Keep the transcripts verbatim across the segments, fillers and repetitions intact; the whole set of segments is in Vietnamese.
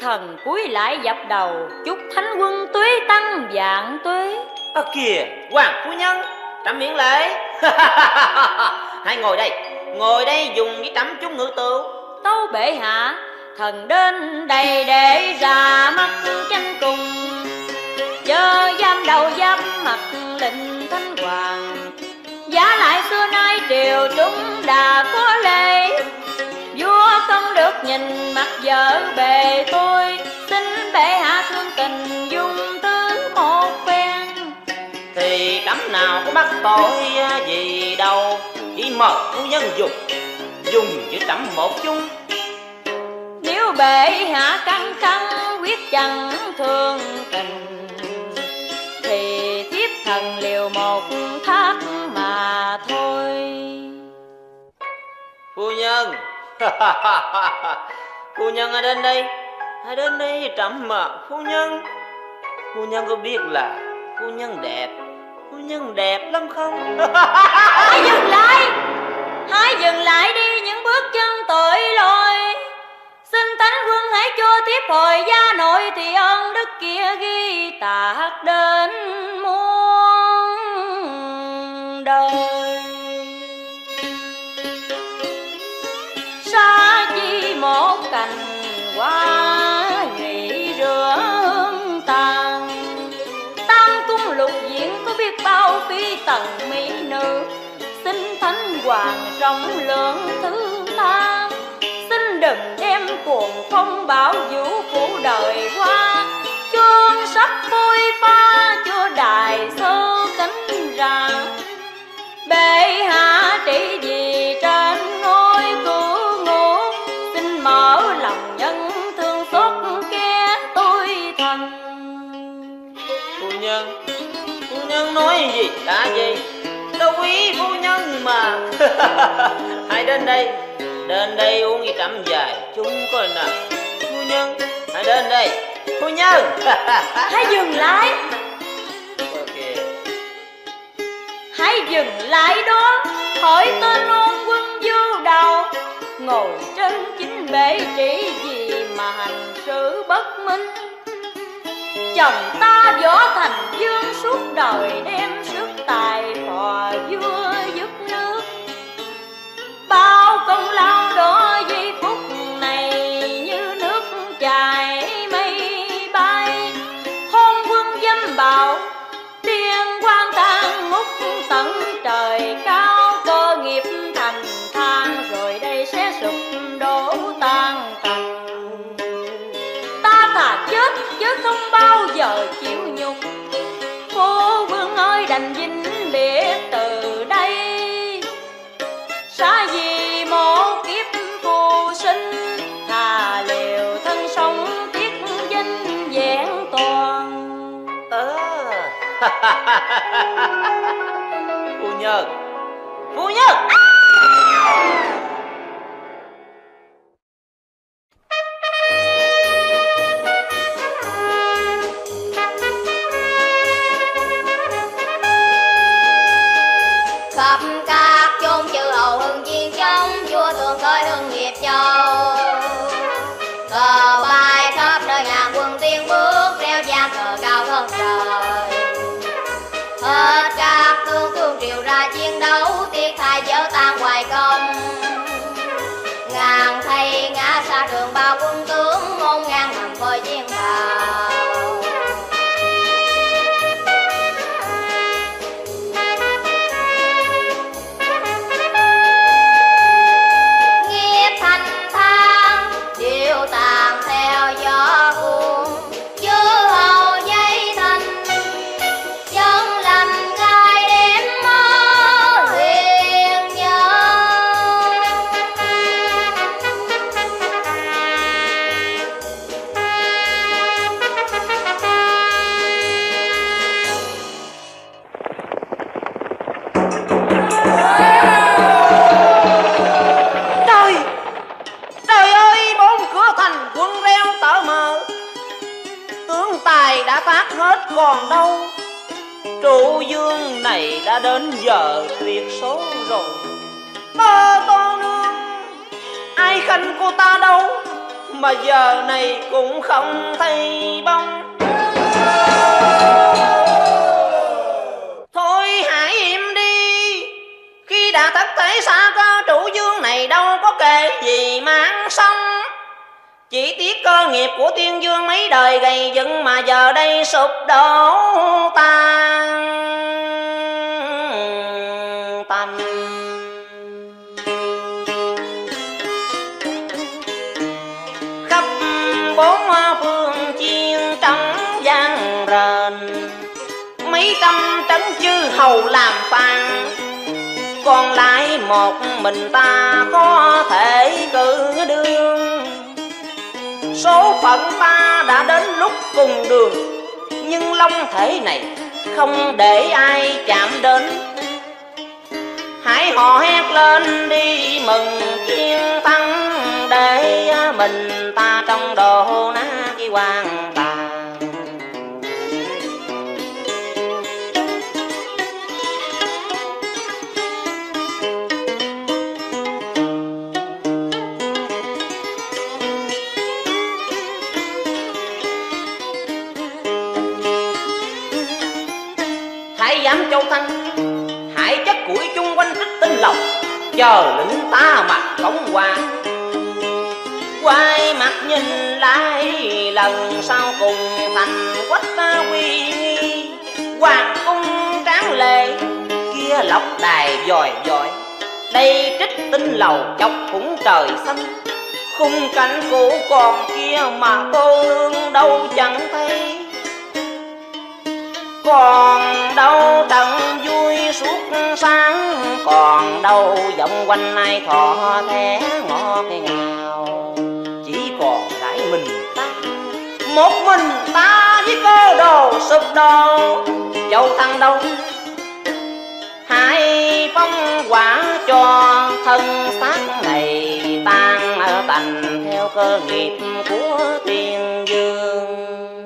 thần cúi lại dập đầu, chúc thánh quân tuế tăng vạn tuế. À kìa, hoàng phu nhân, trẫm miễn lễ. Hãy ngồi đây, ngồi đây dùng với trẫm chút ngữ tựu. Tâu bệ hạ, thần đến đây để ra mắt tranh cùng, chớ giam đầu giam mặt lệnh thánh hoàng. Giá lại xưa nay triều chúng đã có lệ, vua không được nhìn mặt vợ bề tôi. Xin bệ hạ thương tình dung thứ một phen. Thì trẫm nào có bắt tội gì đâu, chỉ mời phu nhân dùng dùng với trẫm một chung. Nếu bệ hạ căng căng quyết chẳng thương tình, thì thiếp thần liều một thác mà thôi. Phu nhân. Phu nhân hãy đến đây, hãy đến đây trẫm mà. Phu nhân, phu nhân có biết là phu nhân đẹp, phu nhân đẹp lắm không? Hãy dừng lại, hãy dừng lại đi những bước chân tội lỗi. Xin thánh quân hãy cho tiếp hồi gia nội, thì ơn đức kia ghi tạc đến muôn đời. Xa chi một cành hoa nhụy rửa hương tàn, tam cung lục diện có biết bao phi tần mỹ nữ. Xin thánh hoàng rộng lượng thứ tha, xin đừng đem cuồng phong bão vũ phủ đời qua. Chuông sắc phôi pha cho đài sơ cánh ra, bệ hạ trị vì trên ngôi cứu ngũ. Xin mở lòng nhân thương xót kẻ tôi thần. Phu nhân, phu nhân nói gì đã gì, đâu quý phu nhân mà. Hãy đến đây, đến đây uống với trẫm vài chúng coi nào. Phu nhân, hãy đến đây. Phu nhân. Hãy dừng lại. Okay. Hãy dừng lại đó, hỏi tên ôn quân vô đầu. Ngồi trên chính bệ trị gì mà hành sự bất minh. Chồng ta võ thành dương suốt đời đem sức tài phò vua giúp nước. Bao công lao đó giây phút này như nước chảy mây bay. Hôn quân dâm bạo tiên quan tàn ngút tận trời cao. Cơ nghiệp thành thang rồi đây sẽ sụp đổ tan tành. Ta thà chết chứ không bao giờ chịu nhục. Phố vương ơi đành vĩnh biệt từ đây. Xa gì một kiếp phù sinh, thà liều thân sống tiếc danh vẹn toàn. Ờ. Phu nhân, phu nhân. Khắp các chốn chư hầu hưng viên trong, vua thường coi hưng nghiệp châu. Cờ bay khắp nơi ngàn quân tiên bước, reo vang cờ cao hơn trời. Hết các tướng thương triều ra chiến đấu, tiếc thay dở tan hoài công. Ngàn thầy ngã xa trường bao quân tướng, ngôn ngang nằm coi chiến bào. Tàn theo gió cuốn, chư hầu dây thành, dân lành gai đêm mơ huyền nhớ. Trời, trời ơi, bốn cửa thành quân reo tở mờ. Tướng tài đã phát hết còn đâu. Trụ dương này đã đến giờ tuyệt số rồi. Ba to nương, ai khanh cô ta đâu mà giờ này cũng không thấy bóng. Thôi hãy im đi, khi đã thất thế xa cơ trụ dương này đâu có kể gì mang sống. Chỉ tiếc cơ nghiệp của Tiên Dương mấy đời gầy dựng mà giờ đây sụp đổ tan tành. Khắp bốn phương chiến trống vang rền, mấy trăm trấn chư hầu làm phàn, còn lại một mình ta có thể cử đương. Số phận ta đã đến lúc cùng đường, nhưng long thể này không để ai chạm đến. Hãy hò hét lên đi mừng chiến thắng, để mình ta trong đồ ná cái quan tài. Dám Châu Thanh, hãy chất củi chung quanh tích tinh lộc, chờ lính ta mặt cống qua. Quay mặt nhìn lại lần sau cùng thành quách ta quy nghi. Hoàng cung tráng lệ kia lộc đài dòi dòi, đây trích tinh lầu chọc khủng trời xanh. Khung cảnh cũ còn kia mà cô nương đâu chẳng thấy. Còn đâu trận vui suốt sáng, còn đâu vọng quanh ai thọ thẻ ngọt ngào. Chỉ còn lại mình ta, một mình ta với cơ đồ sụp đổ. Châu Thăng đâu hãy phong quả cho thân xác này tan ở tành theo cơ nghiệp của Tiên Dương.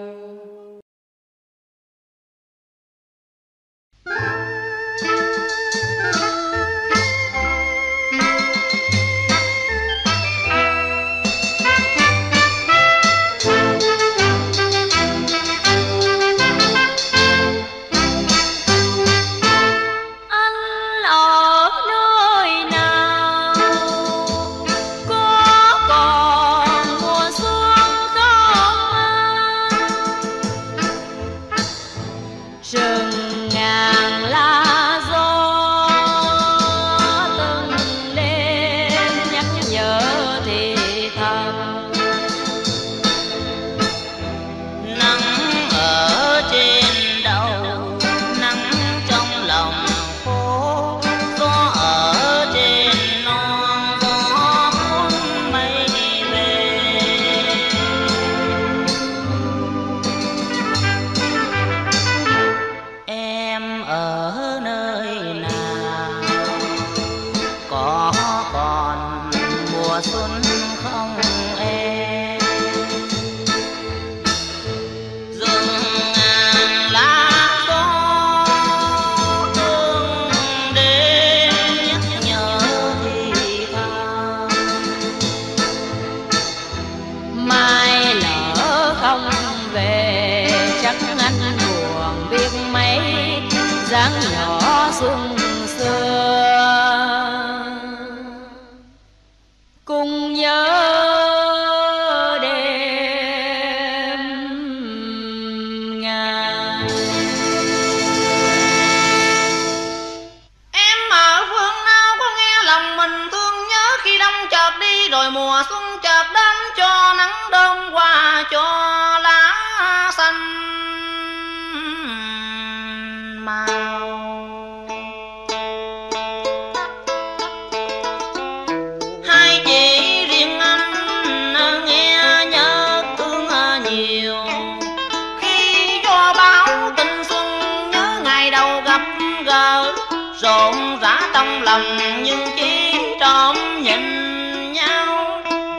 Nhưng chỉ trộm nhìn nhau,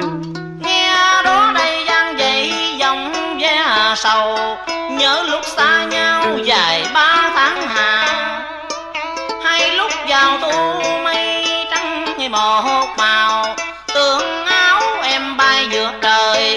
nghe đó đây gian dậy dòng ve sầu. Nhớ lúc xa nhau dài ba tháng hà, hay lúc vào thu mây trắng một màu. Tương áo em bay vượt trời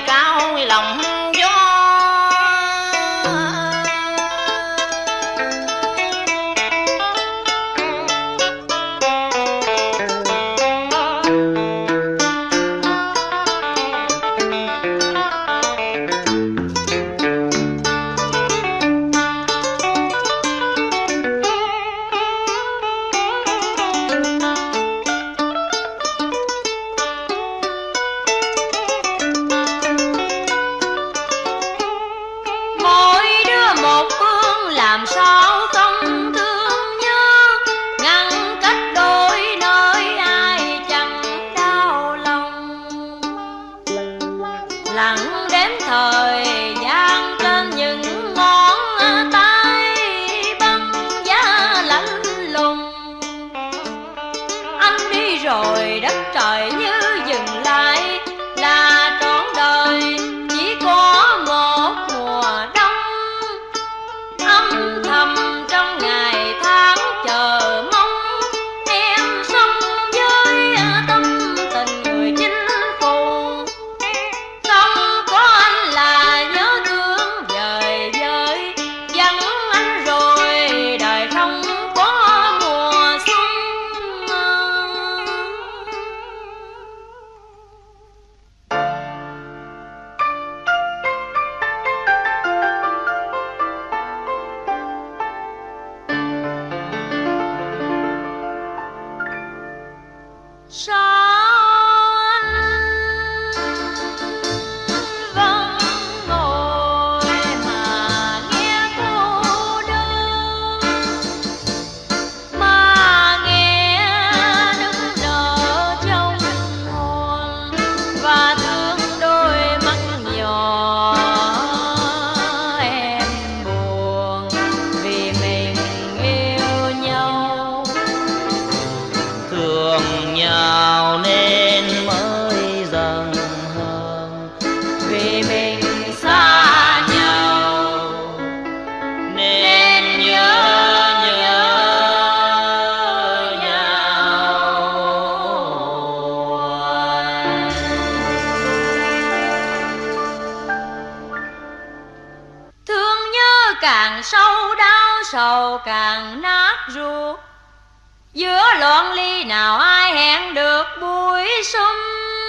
sầu càng nát ruột, giữa loạn ly nào ai hẹn được buổi xuân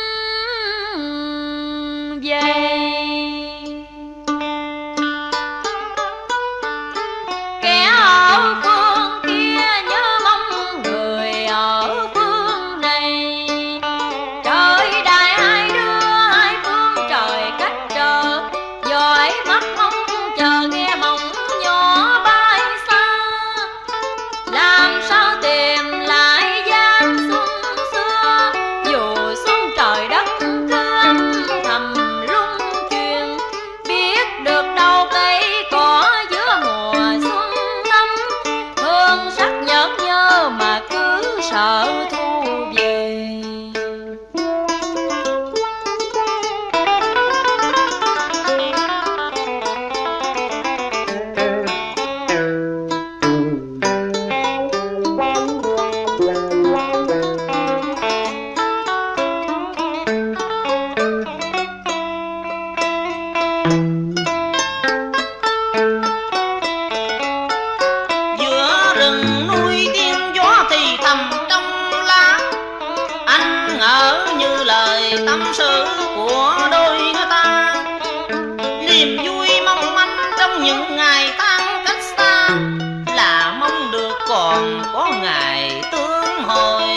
về. Kẻ ở phương kia nhớ mong người ở phương này, trời đại hai đứa hai phương trời cách trở, giỏi mắt mong chờ nghe mộng nhỏ bay xa. Làm sao tìm lại gian xuân xưa, dù xuân trời đất cứ âm thầm lung chuyển, biết được đâu cây cỏ giữa mùa xuân thắm, hương sắc nhợt nhơ mà cứ sợ thu về. Giữa rừng núi tiếng gió thì thầm trong lá, anh ngỡ như lời tâm sự của đôi người ta. Niềm vui mong manh trong những ngày tháng cách xa, là mong được còn có ngày tương hồi.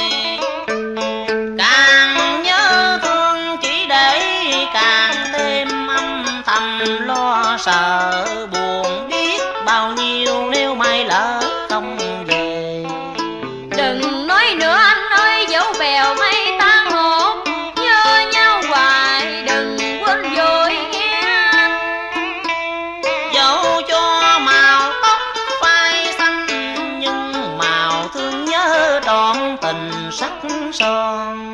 Càng nhớ thương chỉ để càng thêm âm thầm lo sợ buồn, biết bao nhiêu nếu mai lỡ không về. Đừng nói nữa anh ơi, dẫu bèo mây tan hột, nhớ nhau hoài đừng quên vội nghe anh. Dẫu cho màu tóc phai xanh, nhưng màu thương nhớ trọn tình sắc son.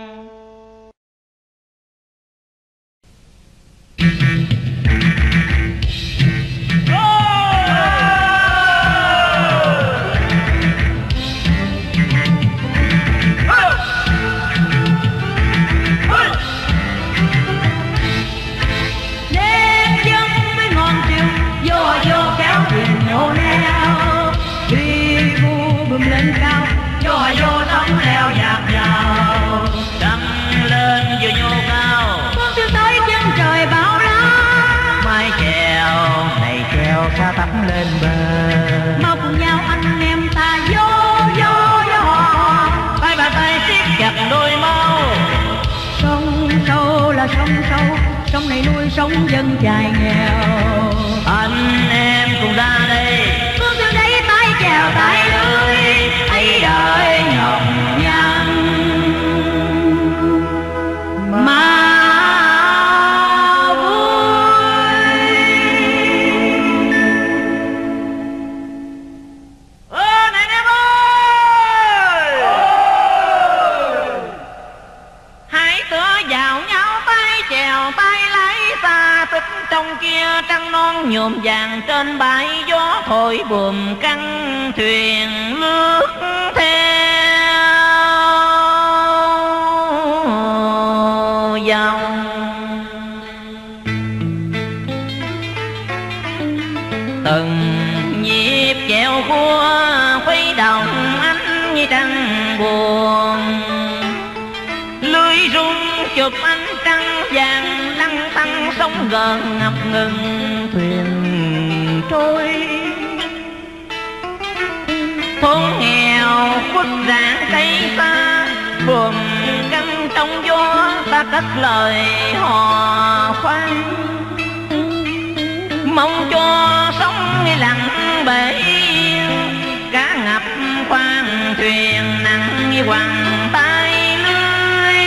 Đêm giấc với ngọn chiều, vô vô kéo thuyền nhô neo, đi vu bùm lên cao, vô vô nóng leo dạt vào. Trăng lên vừa nhô cao, Con tiêu tới chân trời bão lá, mái chèo này chèo xa tắm lên bờ. mau cùng nhau anh em ta vô vô vô. Tay bàn tay siết chặt đôi mau, Sông sâu là sông sâu, sông này nuôi sống dân chài nghèo. anh em cùng ra đây. Con tiêu đấy tay chèo tay lưới, ấy đời nhọc nhằn mà vui. Ơ này em ơi, Hãy tựa vào nhau tay chèo tay lái xa, tích trong kia trăng non nhuộm vàng trên bãi gió thổi buồm căng thuyền lướt theo dòng. từng Nhịp chèo cua khuấy động ánh như trăng buồn, lưới rung chụp ánh trăng vàng lăn tăn sóng gần ngập ngừng thuyền trôi. Thôn nghèo khuất rạng cây xa, buồm căng trong gió ta cất lời hò khoan, mong cho sóng lặng bể cá ngập khoang thuyền nặng như quằn tay lưới.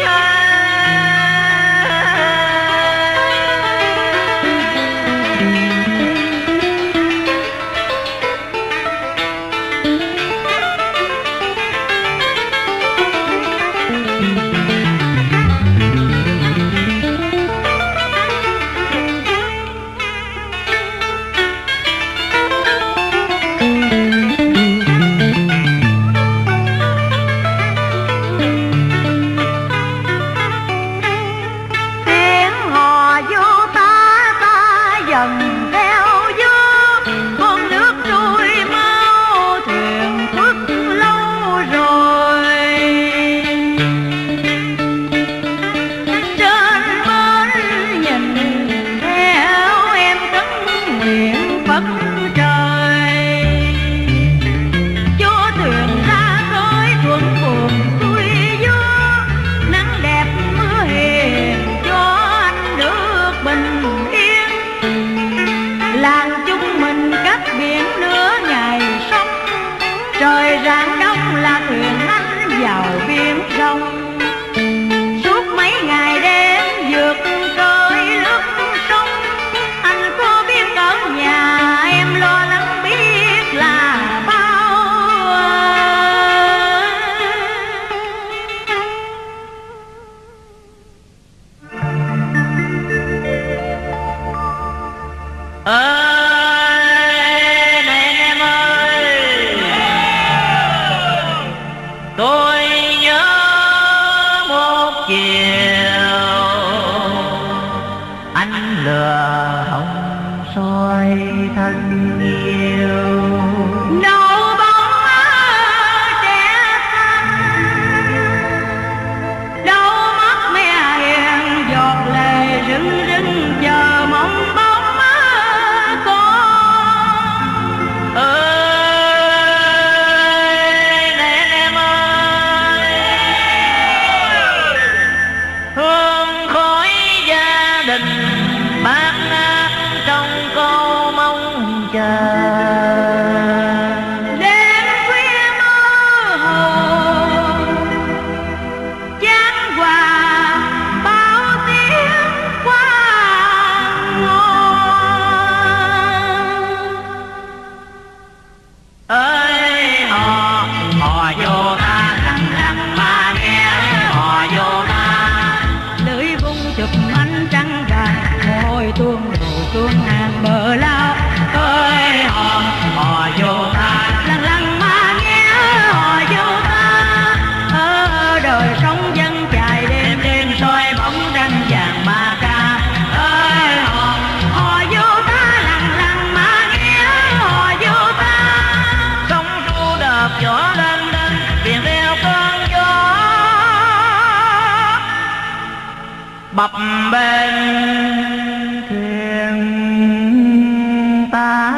Bập bên thuyền ta,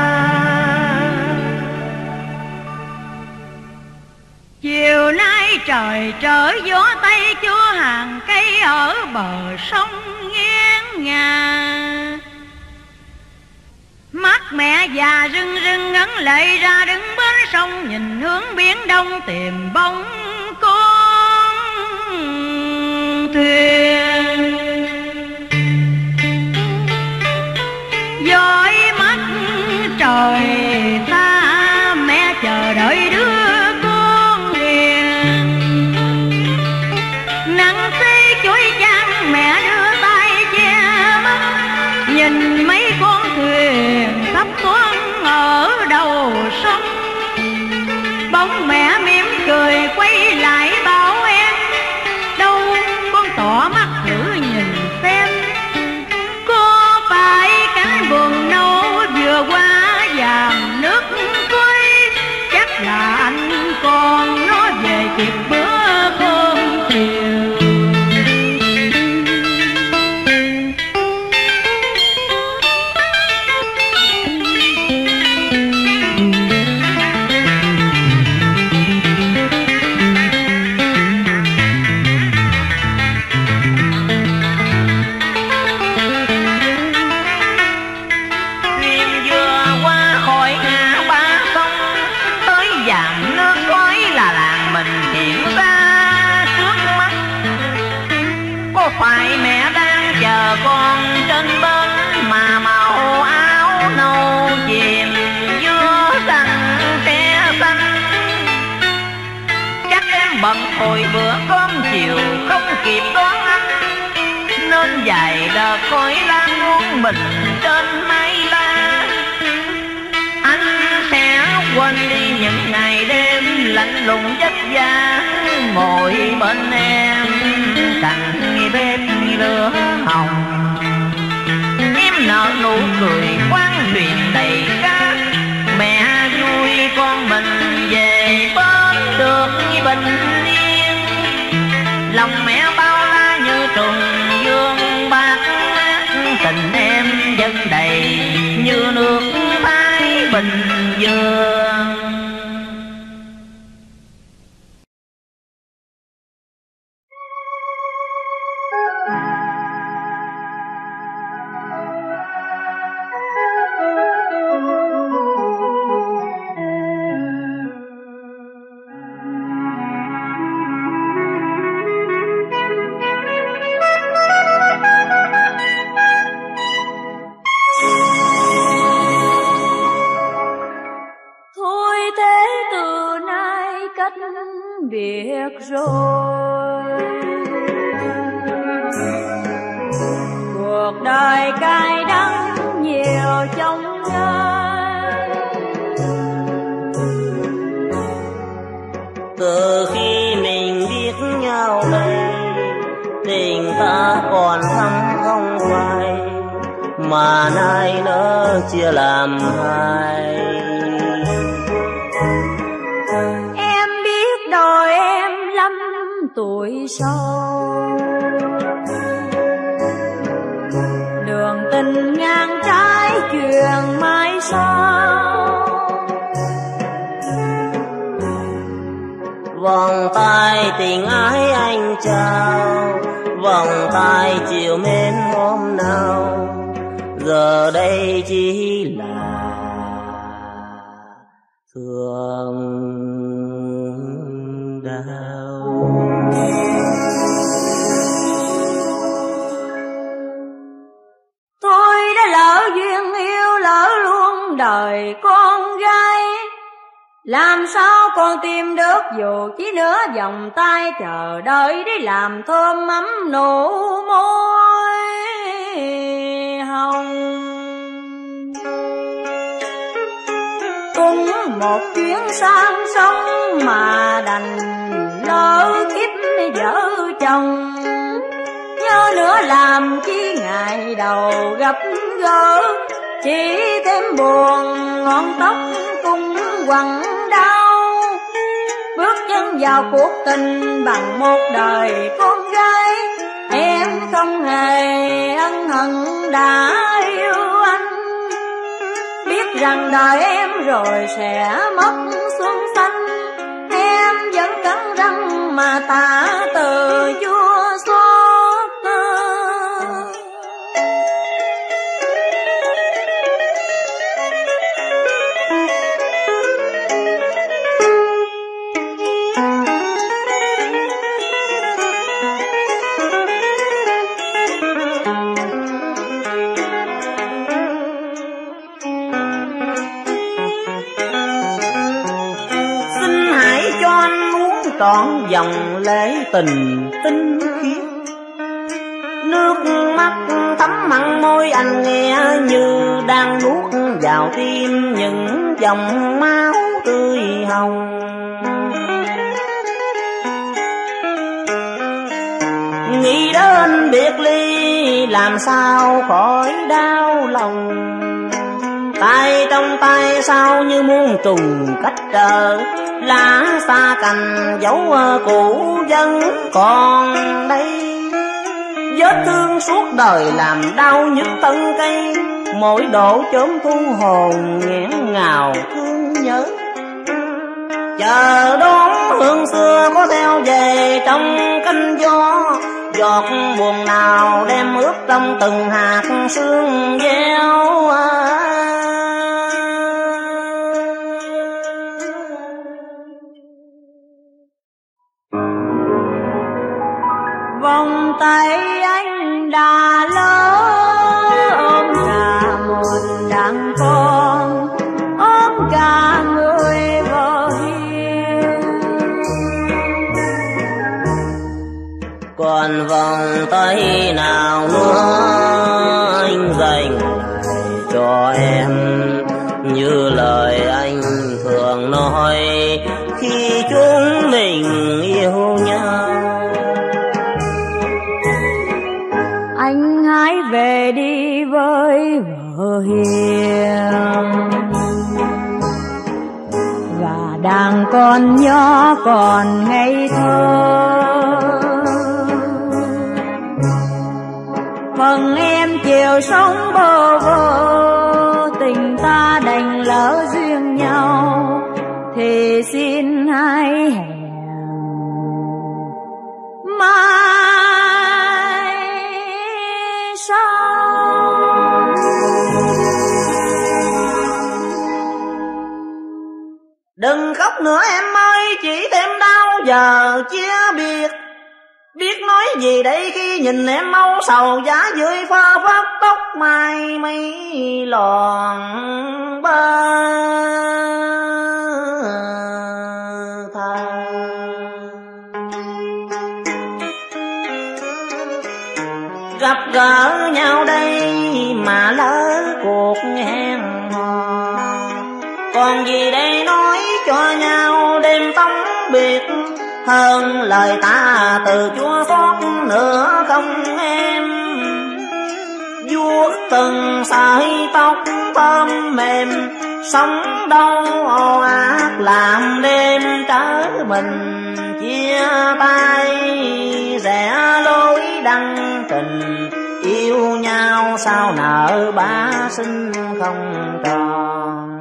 chiều nay trời trở gió tây chúa hàng cây ở bờ sông nghiêng ngả. Mắt mẹ già rưng rưng ngấn lệ ra đứng bên sông, nhìn hướng biển đông tìm bóng con thuyền. Dõi mắt trời xa mẹ chờ đợi đứa con hiền. Nắng xí chuối chan mẹ đưa tay che mắt, nhìn mấy con thuyền sắp thoáng ở đầu sông. Bóng mẹ mỉm cười quay lại bảo em, đâu con tỏ mắt thử nhìn xem, có phải cái buồn nấu vừa qua dàn nước cuối, chắc là anh con nó về kịp bữa cơm chiều. phải mẹ đang chờ con trên bến, mà màu áo nâu chìm giữa răng tre xanh. Chắc em bận hồi bữa cơm chiều không kịp đón anh, nên dài đợt khói lan muôn mình trên mái la. Anh sẽ quên đi những ngày đêm lạnh lùng vất vả, ngồi bên em cạnh bếp lửa hồng. Em nở nụ cười khoan thuyền đầy cát, mẹ vui con mình về bến được bình yên. Lòng mẹ bao la như trùng dương bát ngát, tình em vẫn đầy như nước Thái Bình Dương. biệt rồi. Cuộc đời cay đắng nhiều trong gai, từ khi mình biết nhau đây, tình ta còn thắm không phai, mà nay nỡ chia làm hai. Em biết đời em lắm tuổi sâu, đường tình ngang trái chuyện mai sau. Vòng tay tình ái anh trao, vòng tay chiều mến hôm nào, giờ đây chỉ là thương đau. Tôi đã lỡ duyên yêu, lỡ luôn đời con gái, làm sao còn tìm được dù chỉ nửa vòng tay, chờ đợi để làm thơm ấm nụ môi hồng. Cũng một chuyến sang sông mà đành lỡ kiếp vợ chồng, nhớ nữa làm chi ngày đầu gặp gỡ, chỉ thêm buồn ngọn tóc cung quằn đau. Bước chân vào cuộc tình bằng một đời con gái, em không hề ân hận đã yêu anh, biết rằng đời em rồi sẽ mất xuân xanh. Em vẫn cắn răng mà tạ từ Chúa xót. Trọn dòng lễ tình tinh khiết, nước mắt thấm mặn môi anh nghe như đang nuốt vào tim những dòng máu tươi hồng. Nghĩ đến biệt ly làm sao khỏi đau lòng, tay trong tay sao như muôn trùng cách trở, lá xa cành dấu cũ vẫn còn đây. Vết thương suốt đời làm đau nhức thân cây, mỗi độ chớm thu hồn nghẹn ngào thương nhớ. Chờ đón hương xưa có theo về trong cánh gió, giọt buồn nào đem ướt trong từng hạt sương gieo. vòng tay anh đã lỡ ôm cả một đàn con, ôm cả người vợ hiền. Còn vòng tay nào nữa anh dành lại cho em, như lời anh thường nói khi chúng mình yêu nhau. Anh hãy về đi với vợ hiền và đàn con nhỏ còn ngây thơ. Phần em chiều sống bơ vơ, tình ta đành lỡ duyên nhau, thì xin hãy hẹn mai sau. Đừng khóc nữa em ơi, chỉ thêm đau giờ chia biệt. Biết nói gì đây khi nhìn em âu sầu giá dưới pha phát tóc mai mây lòn bơ tha. Gặp gỡ nhau đây mà lỡ cuộc hẹn hò, còn gì để nói cho nhau đêm tống biệt, hơn lời ta từ Chúa xót nữa không em. Vuốt từng sợi tóc thơm mềm, sống đâu ồ ạt làm đêm trở mình chia tay, rẽ lối đăng trình yêu nhau sao nợ bá sinh không tròn.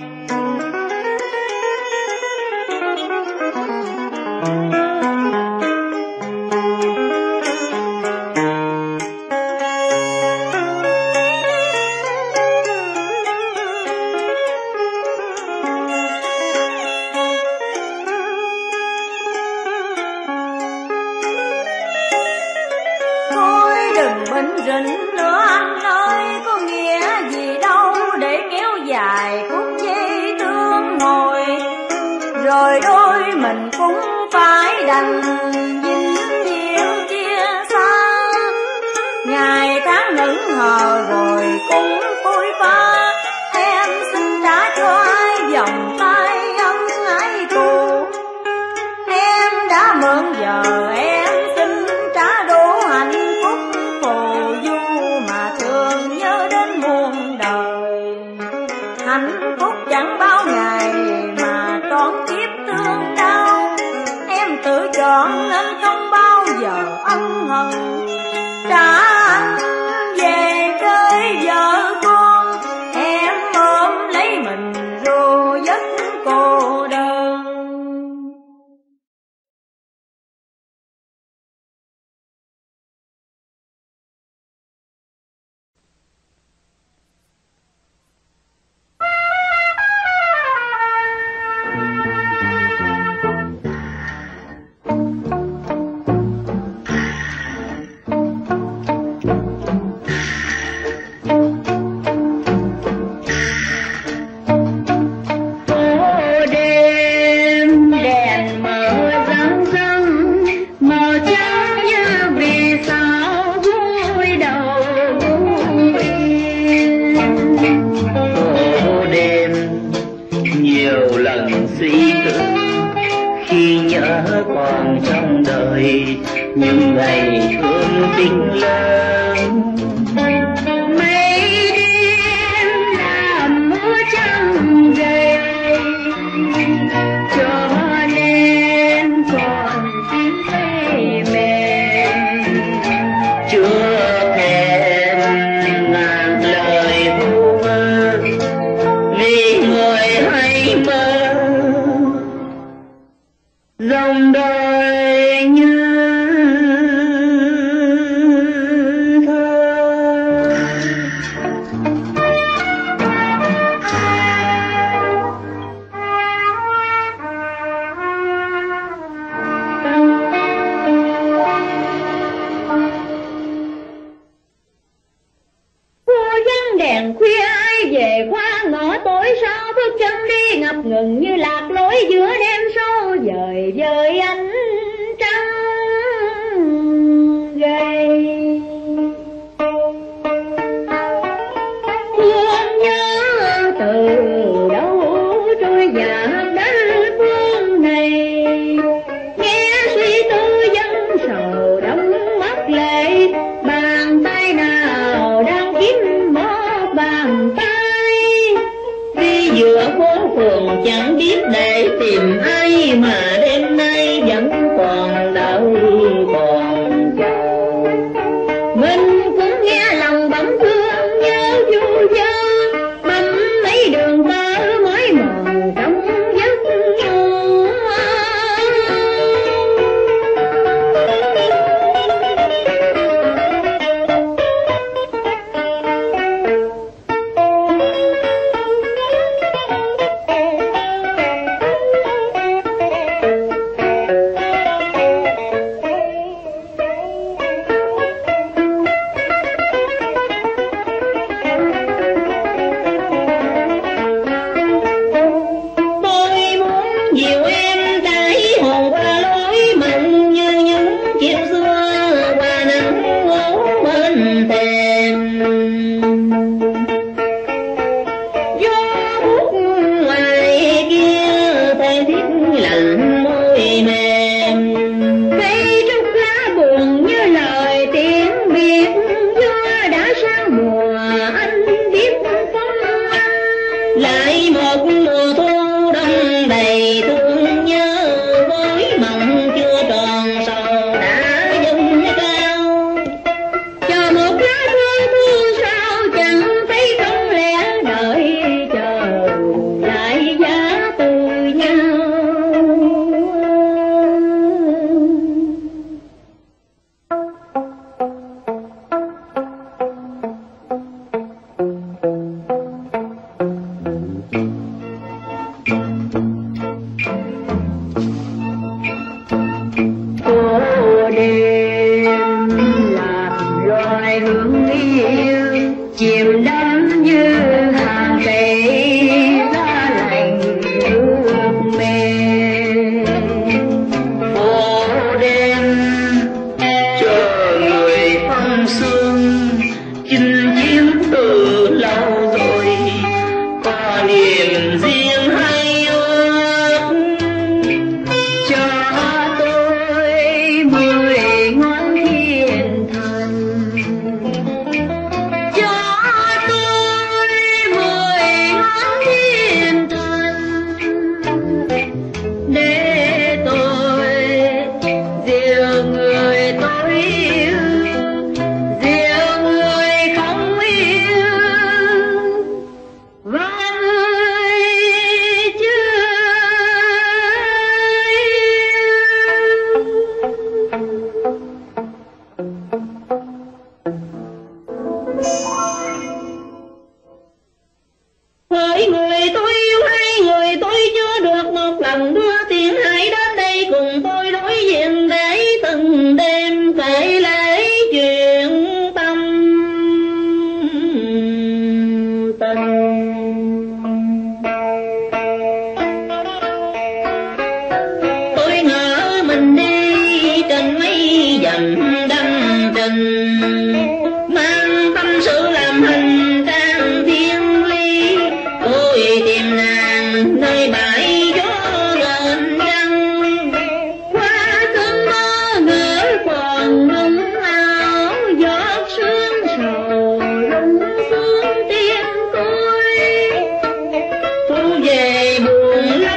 Bình rình nữa anh ơi, có nghĩa gì đâu để kéo dài phút giây tương hồi, rồi đôi mình cũng phải đành vĩnh viễn chia xa. Ngày tháng ngẩn ngờ rồi cũng phôi pha, em xin trả cho ai vòng tay ân ái cũ. Em đã mượn giờ em xin trả đủ hạnh phúc phù du mà thường nhớ đến muôn đời. Hạnh phúc chẳng bao ngày mà trọn kiếp thương đau, em tự chọn nên không bao giờ ân hận. Trả anh về với vợ con, em ôm lấy mình rồi giấc cô đơn. Những ngày thương tình lớn, mấy đêm làm mưa trăng dày, cho nên còn tiếng say mềm, chưa thèm ngàn lời vu vơ vì người hay mơ dòng đời như cười với ánh trăng gầy. Thương nhớ từ đâu trôi dạt đến phương này, nghe suy tư dân sầu đắm mắt lệ. Bàn tay nào đang kiếm một bàn tay, đi giữa phố phường chẳng biết để tìm ai, mà đêm nay vẫn còn đợi còn chờ. Mình cũng nghe lòng bỗng thương nhớ du dơ, bấm mấy đường tơ mới mòn trong giấc ngủ.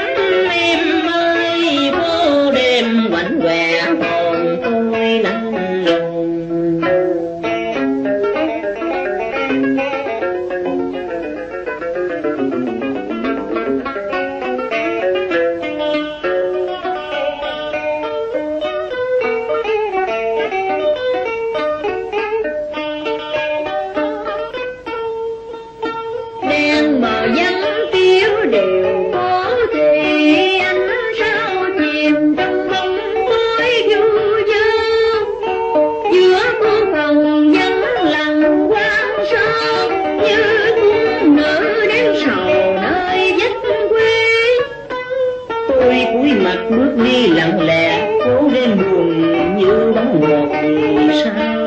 Quạnh què hồn tôi nắng cúi mặt bước đi lặng lẽ, phố đêm buồn như bóng một vì sao.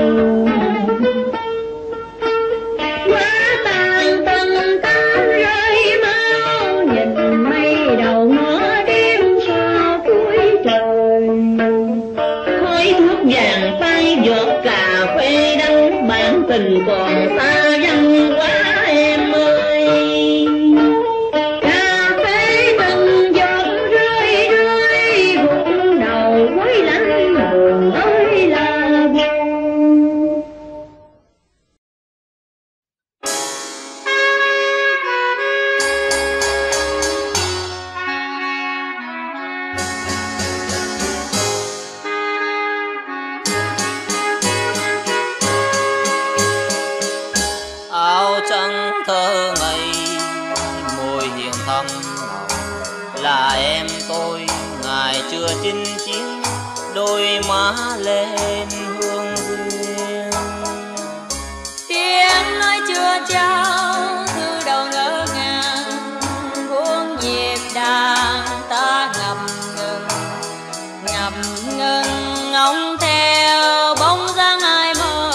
Quá tàn tầng tan rơi mau, nhìn mây đầu ngõ đêm xa cuối trời. Khói thuốc vàng phai giọt cà phê đắng, bản tình còn xa vắng quá em ơi. Cà phê từng giọt rơi rơi, gục đầu quấy lạnh buồn ơi là buồn. Áo trắng thơ ngây môi hiền thắm nồng, là em tôi ngài chưa chinh chiến, đôi má lên hương duyên. Tiếng nói chưa trao thư đầu ngỡ ngàng, buông nhịp đàn ta ngập ngừng ngập ngừng ngóng theo bóng dáng ai mơ.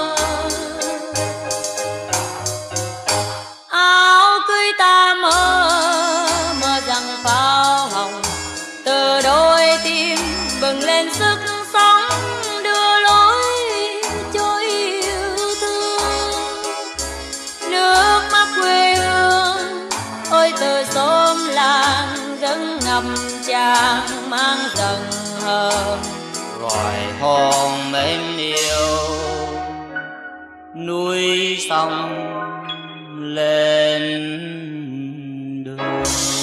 Áo cưới ta mơ mơ rằng pháo hồng, từ đôi tim bừng lên sức sống, đưa lối cho yêu thương. Nước mắt quê hương ôi từ xóm làng vẫn ngập tràn mang dần hờn. Gọi hồn mến yêu núi sông lên đường.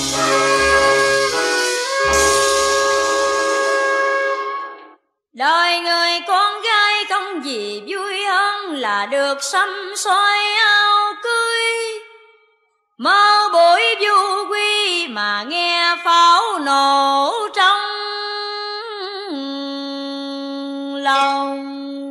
Đời người con gái không gì vui hơn là được sắm soi áo cưới, mơ buổi du quy mà nghe pháo nổ trong lòng.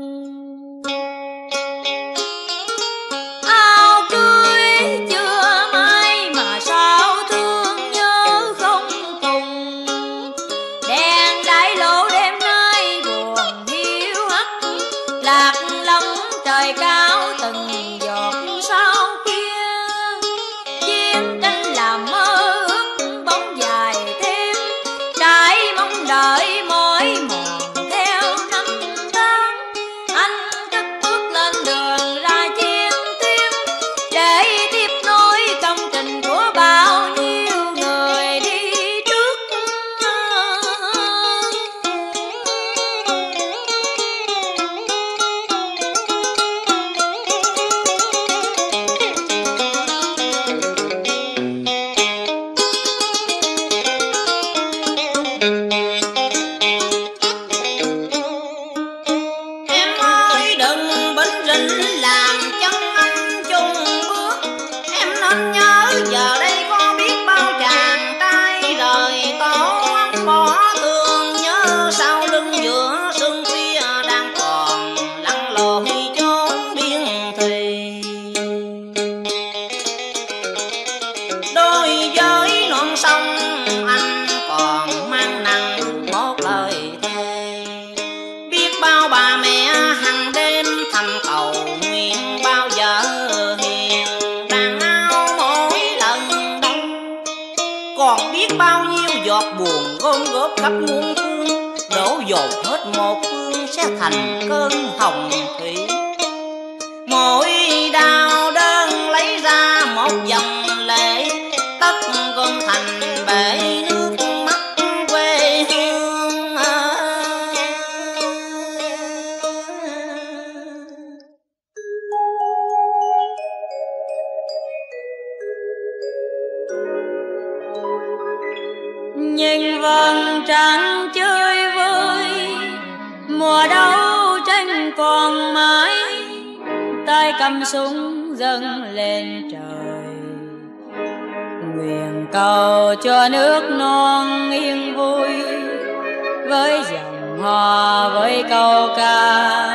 Áo cưới chưa mai mà sao thương nhớ không cùng, đèn đại lộ đêm nay buồn hiu hắt, lạc lõng trời cao từng giọt sao kia. Chiến tranh làm mơ ước bóng dài thêm, trải mong đợi mỏi mòn theo năm tháng. Anh cất bước lên đường ra chiến tuyến, để tiếp nối công trình của bao nhiêu người đi trước. Em ơi đừng bến rinh làm chân anh chung bước, em nên nhớ giờ đây có biết bao chàng trai rời tổ bỏ thương. Nhớ sau lưng giữa sương khuya đang còn lặn lội chốn biên thùy, đôi với non sông anh còn mang nặng một lời thề. Biết bao bà mẹ hằng đêm thầm cầu nguyện bao giờ hiền đàn áo mỗi lần đông. Còn biết bao nhiêu giọt buồn gom góp khắp muôn phương, đổ dồn hết một phương sẽ thành cơn hồng thủy. Mỗi đau đơn lấy ra một dòng lệ, tất gom thành bể nước mắt quê hương. Nhìn vầng trăng chơi vơi, mùa đấu tranh còn mãi, tay cầm súng dâng lên trời, nguyện cầu cho nước non yên vui, với dòng hoa với câu ca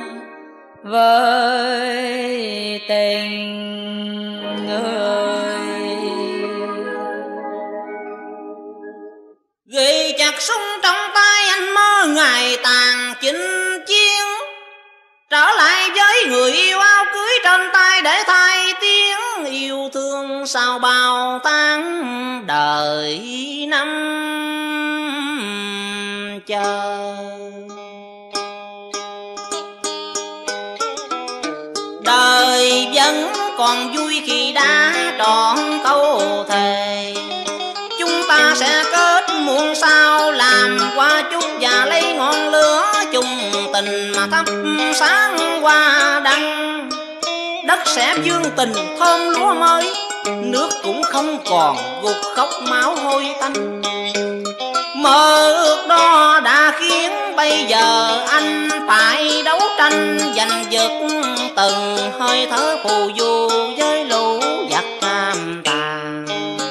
với tình người. Ghi chặt súng trong tay anh mơ ngày tàn chinh chiến, trở lại với người yêu áo cưới trên tay để thay tiếng yêu thương sau bao tháng đời năm chờ. Đời vẫn còn vui khi đã trọn câu thề, chúng ta sẽ kết muôn sao làm qua chúc và lấy ngọn lửa chung tình mà thắp sáng hoa đăng. Đất sẽ vương tình thơm lúa mới, nước cũng không còn gục khóc máu hôi tanh. Mơ ước đó đã khiến bây giờ anh phải đấu tranh giành giật từng hơi thở phù du với lũ giặc tham tàn.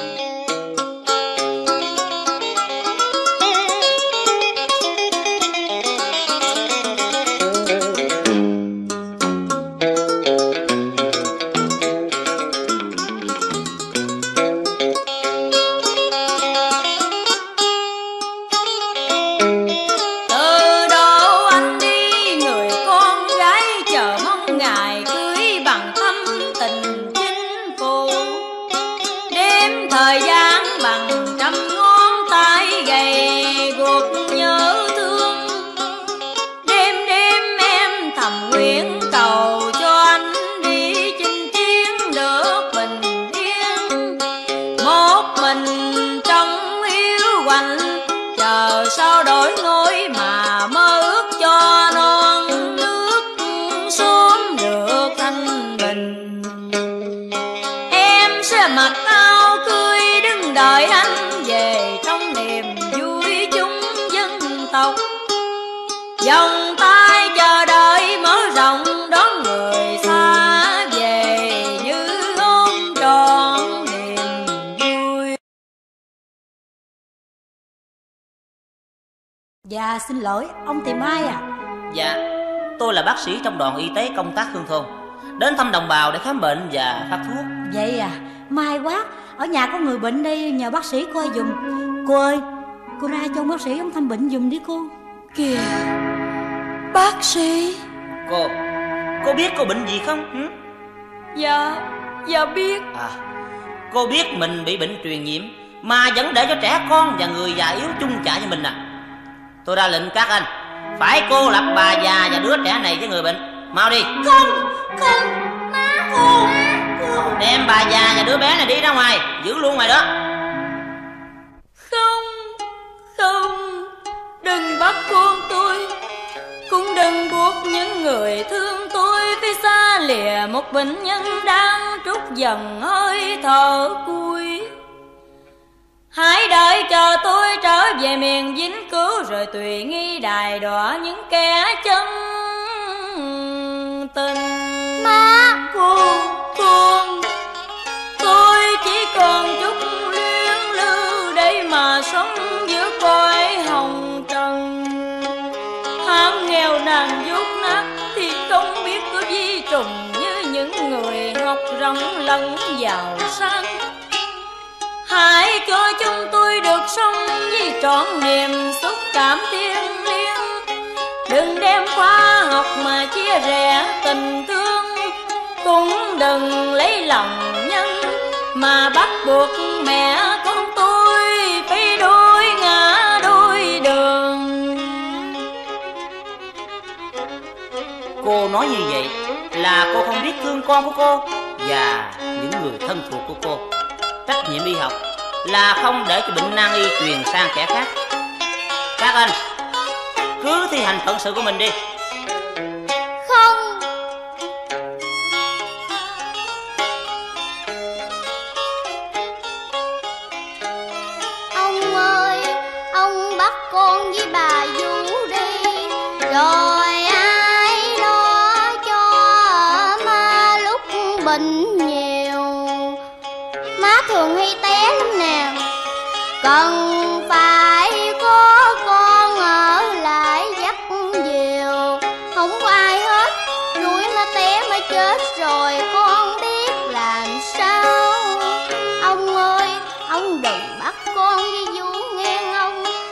Vòng tay chờ đợi mở rộng đón người xa về như ôm trọn niềm vui. Dạ xin lỗi, ông tìm ai à? Dạ, tôi là bác sĩ trong đoàn y tế công tác Hương Thôn, đến thăm đồng bào để khám bệnh và phát thuốc. Vậy à, may quá, ở nhà có người bệnh đây nhờ bác sĩ coi giùm. Cô ơi, cô ra cho bác sĩ ông thăm bệnh giùm đi cô. Kìa, bác sĩ. Cô, cô biết cô bệnh gì không? Hử? Dạ, dạ biết. À, cô biết mình bị bệnh truyền nhiễm mà vẫn để cho trẻ con và người già yếu chung chạy với mình à? Tôi ra lệnh các anh phải cô lập bà già và đứa trẻ này với người bệnh. Mau đi. Không, không, má cô, cô. Đem bà già và đứa bé này đi ra ngoài, giữ luôn mày đó. Không, không, đừng bắt con tôi, cũng đừng buộc những người thương tôi phải xa lìa một bệnh nhân đang trút dần hơi thở cuối. Hãy đợi chờ tôi trở về miền Vĩnh Cửu, rồi tùy nghi đài đọa những kẻ chân tình. Má, Cô, con, tôi chỉ còn chút luyến lưu đây mà sống giữa cõi hồng trần. Ham nghèo nàn dốt nát thì không biết có vi trùng như những người học rộng lẫn giàu sang. Hãy cho chúng tôi được sống với trọn niềm xúc cảm thiêng liêng. Đừng đem khoa học mà chia rẽ tình thương, cũng đừng lấy lòng nhân mà bắt buộc mẹ con tôi phải đôi ngã đôi đường. Cô nói như vậy là cô không biết thương con của cô và những người thân thuộc của cô. Trách nhiệm y học là không để cho bệnh nan y truyền sang kẻ khác. Các anh cứ thi hành phận sự của mình đi. không. Ông ơi, ông bắt con với bà Vũ đi, rồi ai lo cho má lúc bệnh nhiều. Má thường hay té lắm nè, cần phải có con ở lại dắt dìu. Không có ai hết, rủi má té má chết rồi con biết làm sao. Ông ơi, ông đừng bắt con với Vũ nghe ông.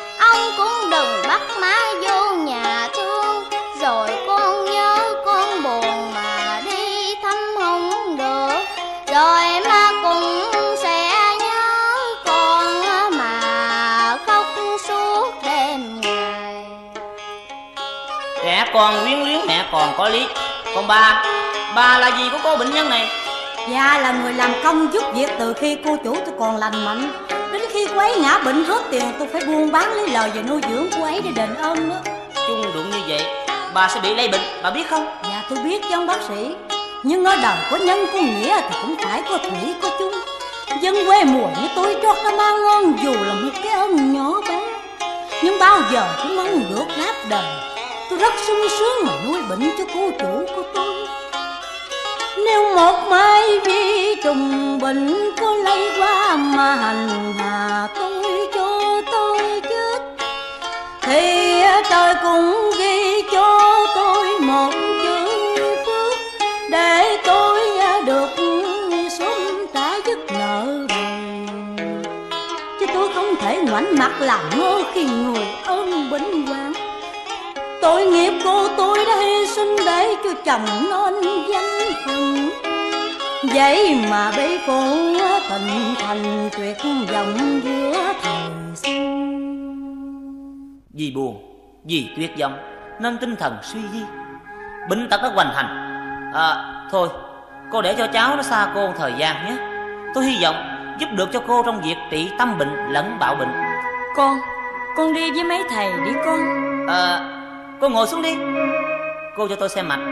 còn quyến luyến, mẹ còn có lý. Còn bà, bà là gì của cô bệnh nhân này? Dạ là người làm công giúp việc từ khi cô chủ tôi còn lành mạnh. Đến khi cô ấy ngã bệnh hết tiền, tôi phải buôn bán lấy lời và nuôi dưỡng cô ấy để đền ơn đó. Chung đụng như vậy, bà sẽ bị lây bệnh, bà biết không? Dạ tôi biết chứ ông bác sĩ. Nhưng ở đời có nhân có nghĩa thì cũng phải có thủy có chung. Dân quê mùa như tôi trót đã mang ơn dù là một cái ơn nhỏ bé, nhưng bao giờ cũng mong được đáp đền. Tôi rất sung sướng mà nuôi bệnh cho cô chủ của tôi. Nếu một mai vi trùng bệnh có lây qua mà hành hạ tôi cho tôi chết, thì trời cũng ghi cho tôi một chữ phước để tôi được sớm trả dứt nợ đời. Chứ tôi không thể ngoảnh mặt làm ngơ khi người ơn bệnh hoạn. Tội nghiệp cô tôi đã hy sinh để cho chồng nên danh phận, vậy mà bị phụ tình thành tuyệt vọng giữa thời xuân. Vì buồn, vì tuyệt vọng nên tinh thần suy di, bệnh tật đã hoành hành. À, thôi, cô để cho cháu nó xa cô một thời gian nhé. Tôi hy vọng giúp được cho cô trong việc trị tâm bệnh lẫn bạo bệnh. Con, con đi với mấy thầy đi con. À, cô ngồi xuống đi. Cô cho tôi xem mạch.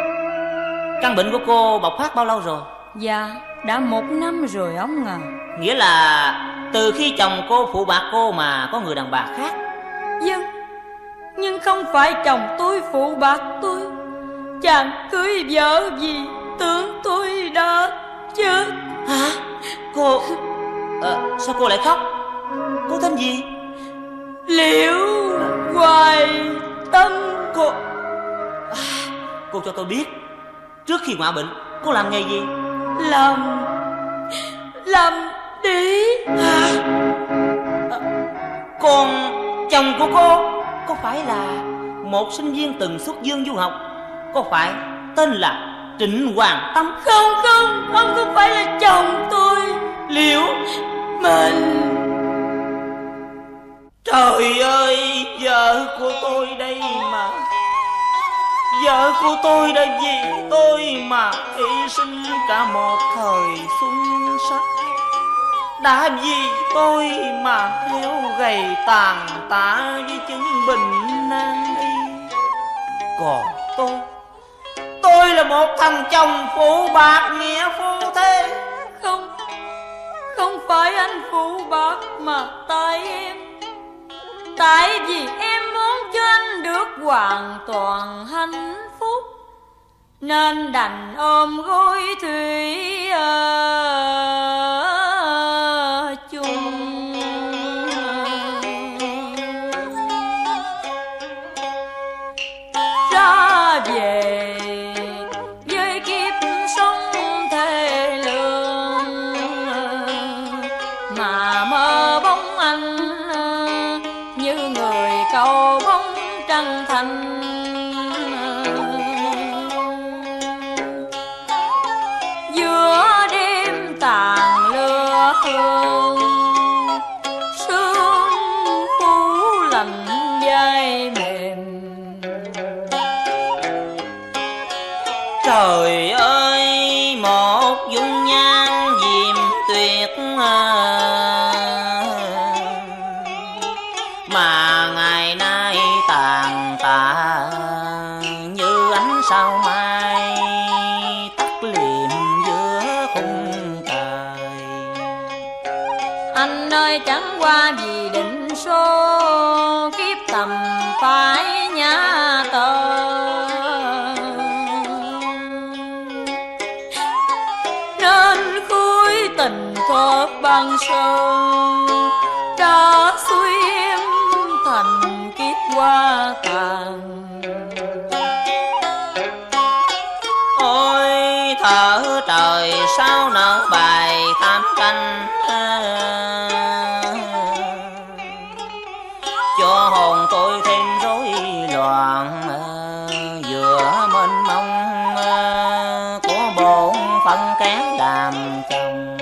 Căn bệnh của cô bộc phát bao lâu rồi? Dạ, đã một năm rồi ông à. Nghĩa là từ khi chồng cô phụ bạc cô mà có người đàn bà khác? Vâng, nhưng không phải chồng tôi phụ bạc tôi. Chàng cưới vợ vì tưởng tôi đã chết. Hả? Cô... À, sao cô lại khóc? Cô tên gì? Liễu Hoài Tâm. Cô... À, cô cho tôi biết, trước khi ngã bệnh cô làm nghề gì? Làm... làm đi. À, à, còn chồng của cô có phải là một sinh viên từng xuất dương du học, có phải tên là Trịnh Hoàng Tâm? Không không, ông không phải là chồng tôi. Liễu Mình... Trời ơi, vợ của tôi đây mà. Vợ của tôi đã vì tôi mà hy sinh cả một thời xuân sắc. Đã vì tôi mà héo gầy tàn tạ với chứng bệnh nan y. Còn tôi, tôi là một thằng chồng phụ bạc nghĩa phu thế. Không, không phải anh phụ bạc mà tại em. Tại vì em muốn cho anh được hoàn toàn hạnh phúc, nên đành ôm gối thủy ở chung. Ra về với kiếp sống thê lương, mà mơ bóng anh như người cầu bóng trăng thành. Giữa đêm tàn lửa hương, sương phủ lạnh vai mềm. Trời ơi, một dung nhan diệm tuyệt mà ngày nay tàn tạ như ánh sao mai tắt liệm giữa khung trời. Anh ơi, chẳng qua vì định số kiếp tầm phải nhã tờ, nên khối tình thốt băng sơn đã xuôi em thành kiếp hoa tàn. Ôi thở trời sao nở bài thám canh, cho hồn tôi thêm rối loạn giữa mênh mông của bổn phận kén làm chồng.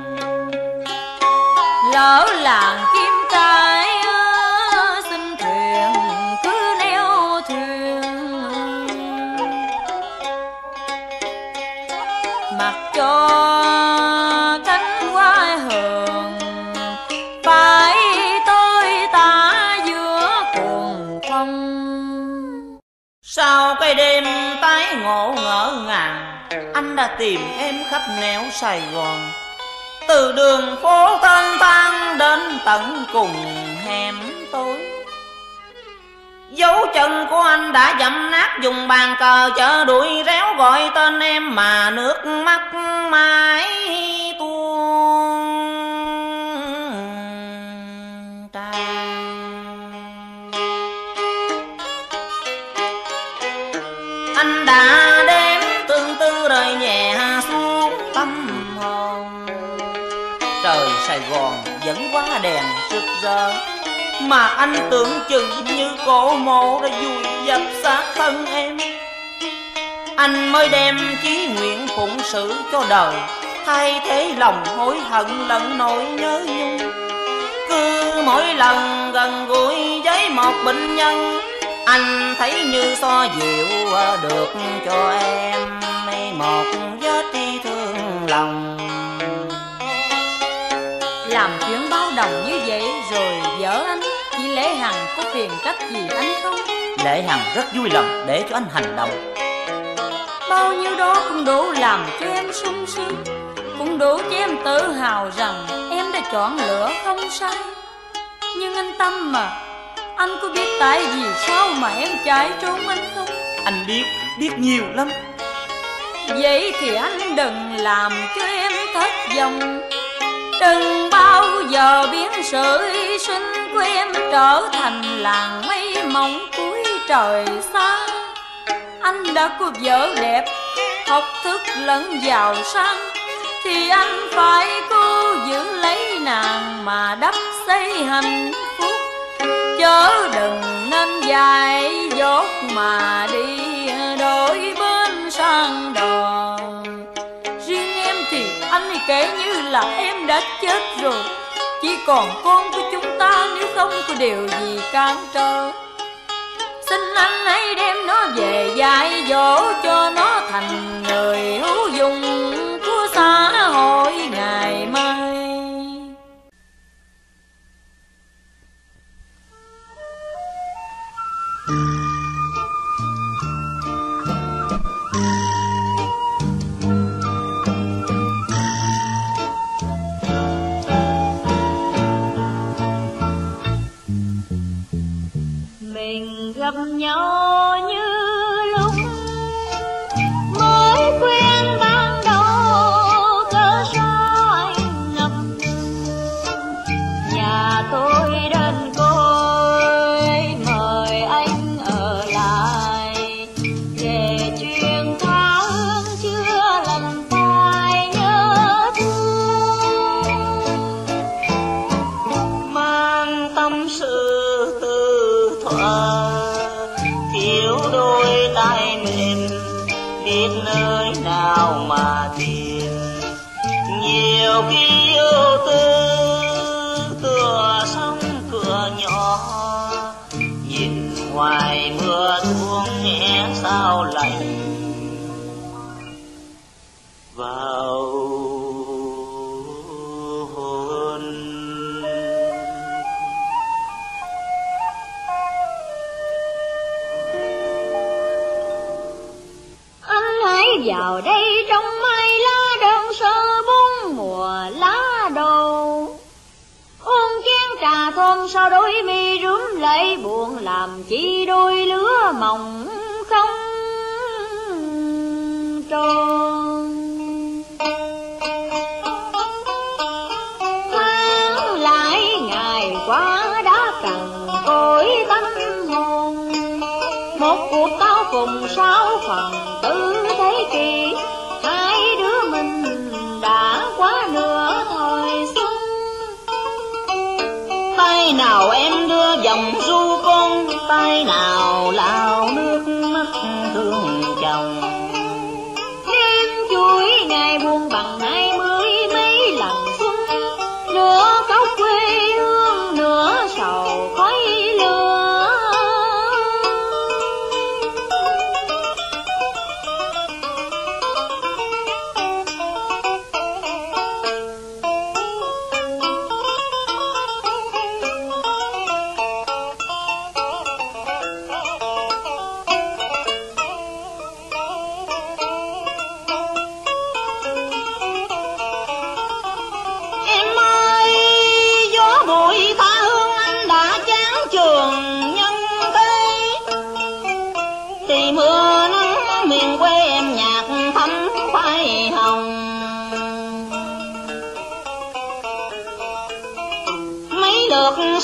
Lỡ làng kim cái xin thuyền cứ neo thuyền, ngộ ngỡ ngàng, anh đã tìm em khắp nẻo Sài Gòn, từ đường phố thênh thang đến tận cùng hẻm tối. Dấu chân của anh đã dẫm nát dùng bàn cờ chợ đuổi réo gọi tên em mà nước mắt mãi tuôn tràn. Anh đã đếm tương tư rơi nhẹ xuống tâm hồn. Trời Sài Gòn vẫn quá đèn rực rỡ, mà anh tưởng chừng như cổ mộ đã vùi dập xác thân em. Anh mới đem chí nguyện phụng sự cho đời, thay thế lòng hối hận lẫn nỗi nhớ nhung. Cứ mỗi lần gần gũi với một bệnh nhân, anh thấy như so dịu được cho em một vết đi thương lòng. Làm chuyện báo đồng như vậy rồi vợ anh, chị Lệ Hằng có phiền trách gì anh không? Lệ Hằng rất vui lòng để cho anh hành động. Bao nhiêu đó cũng đủ làm cho em sung sướng, cũng đủ cho em tự hào rằng em đã chọn lựa không sai. Nhưng anh Tâm mà, anh có biết tại vì sao mà em chạy trốn anh không? Anh biết, biết nhiều lắm. Vậy thì anh đừng làm cho em thất vọng, đừng bao giờ biến sự hy sinh của em trở thành làng mây mỏng cuối trời xa. Anh đã có vợ đẹp, học thức lẫn giàu sang, thì anh phải cố giữ lấy nàng mà đắp xây hạnh phúc. Chớ đừng nên dại dột mà đi đổi bên sang đò. Riêng em thì anh kể như là em đã chết rồi, chỉ còn con của chúng ta nếu không có điều gì cản trở. Xin anh hãy đem nó về dạy dỗ cho nó thành người hữu dụng của xã hội ngày mai. Mình gặp nhau như lúc mới quen ban đầu, cớ sao anh ngập nhà tôi đơn côi, mời anh ở lại kể chuyện tha hương chưa lần phai nhớ thương, mang tâm sự thiếu đôi tay mềm, biết nơi nào mà tìm. Nhiều khi yêu tư tựa sông cửa nhỏ, nhìn ngoài mưa tuôn nghe sao lạnh vào vào đây trong mai lá đơn sơ bốn mùa lá đầu. Uống chén trà thơm sau đôi mi rúm lấy buồn, làm chi đôi lứa mộng không tròn. Tháng lại ngày qua đã cằn cõi tâm hồn, một cuộc tao cùng sáu phần tư thế kỷ, hai đứa mình đã quá nửa thời xuân. Tay nào em đưa dòng ru con, tay nào lao nước mắt thương chồng. Đêm chuối ngày buông bằng hai mươi mấy lần xuân, nửa khóc quê hương nửa sầu khói lửa.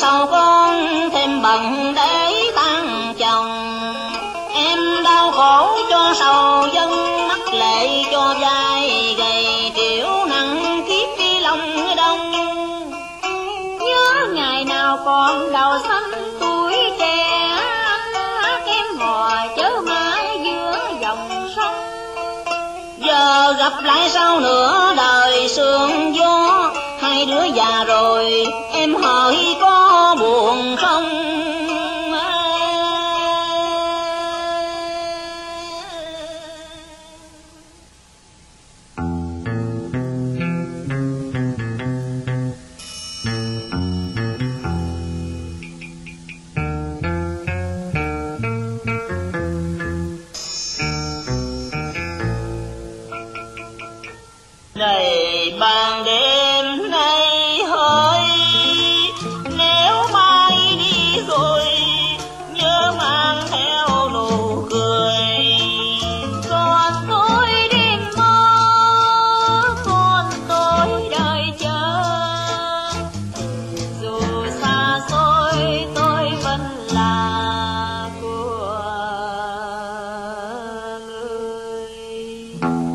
sầu con thêm bận để tan chồng. Em đau khổ cho sầu dân, mắc lệ cho vai gầy, triệu nặng kiếp đi lòng đông. Nhớ ngày nào còn đầu xanh tuổi trẻ, em mò chớ mãi giữa dòng sông. Giờ gặp lại sau nửa đời sương gió, hai đứa già rồi em hỏi có buồn không? Này ban đêm nay hỡi, nếu mai đi rồi nhớ mang theo nụ cười. Còn tôi đêm mơ, còn tôi đợi chờ, dù xa xôi tôi vẫn là của người.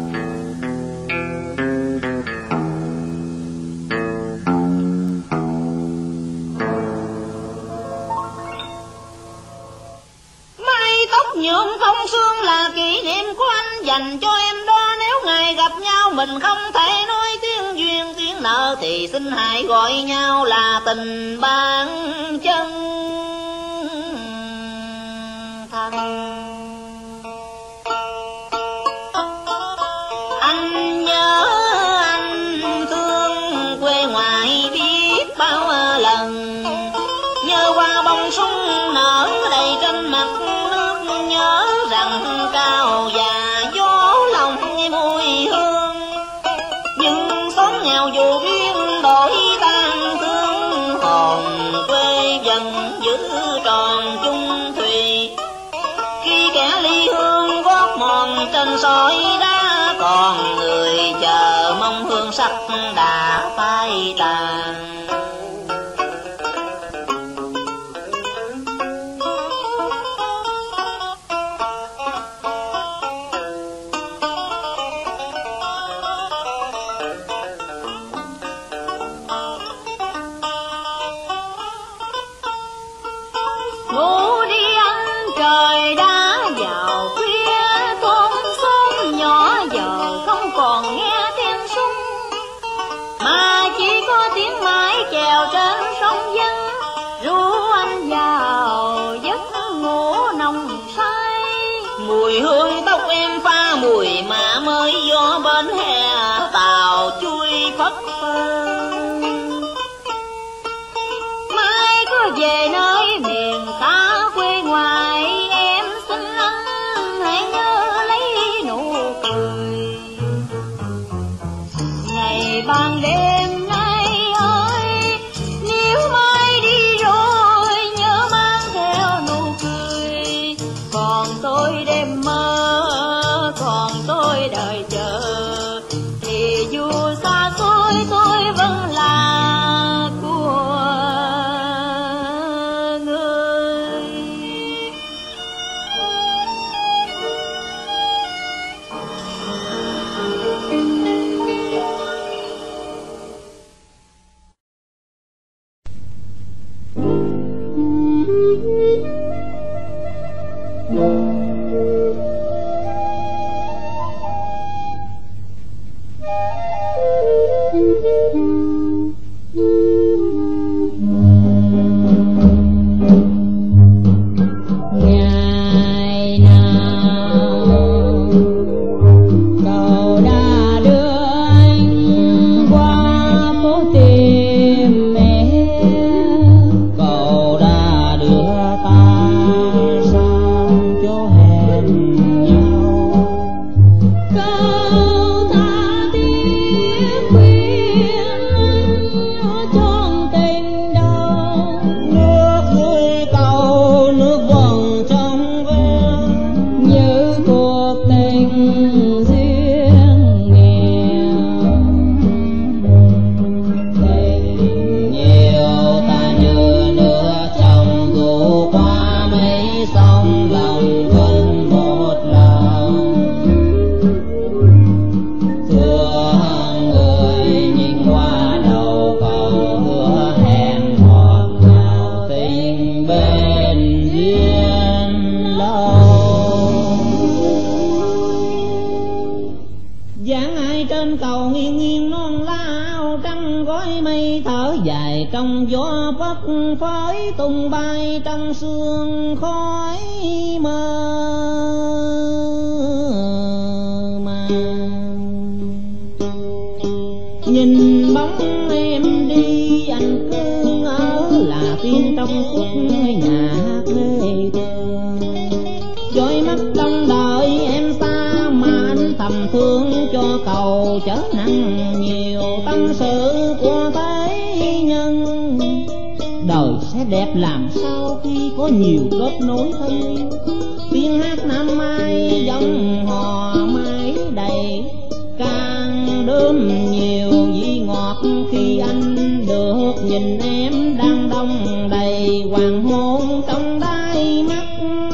Tóc nhuộm không xương là kỷ niệm của anh dành cho em đó. Nếu ngày gặp nhau mình không thể nói tiếng duyên tiếng nợ, thì xin hãy gọi nhau là tình bạn chân thành. Anh nhớ anh thương quê ngoại biết bao lần, nhớ qua bông súng nở đầy trên mặt nước, nhớ rằng cao và gió lòng mùi hương. Nhưng xóm nghèo dù biên đổi tan thương, hồn quê vẫn giữ tròn chung thùy. Khi kẻ ly hương gót mòn trên sỏi đá, còn người chờ mong hương sắc đã phai tàn. Ngủ đi anh, trời đã vào khuya, thôn xóm nhỏ giờ không còn nghe tiếng súng, mà chỉ có tiếng mái chèo trên sông dân ru anh vào giấc ngủ nồng say. Mùi hương tóc em pha mùi mà mới gió bên hè, tàu chui phất phơ. Mai có về nơi miền xa quê ngoài, em xin anh hãy nhớ lấy nụ cười. Ngày ban đêm nay ơi, nếu mai đi rồi nhớ mang theo nụ cười. Còn tôi đêm mơ, còn tôi đợi chờ, thì dù xa xôi tôi vẫn anh cầu nghiêng nghiêng non lao trăng gói mây thở dài trong gió phấp phới tung bay trong sương khói mơ màng. Nhìn bóng em đi anh cứ ngỡ là tiên trong khúc nhà hát lê thương, dõi mắt đông đợi em xa mà anh thầm thương cho cầu chớ nặng nhiều tâm sự của thế nhân. Đời sẽ đẹp làm sao khi có nhiều kết nối thân yêu, tiếng hát năm mai dòng hò mãi đầy, càng đơm nhiều vị ngọt khi anh được nhìn em đang đông đầy hoàng hôn trong đáy mắt.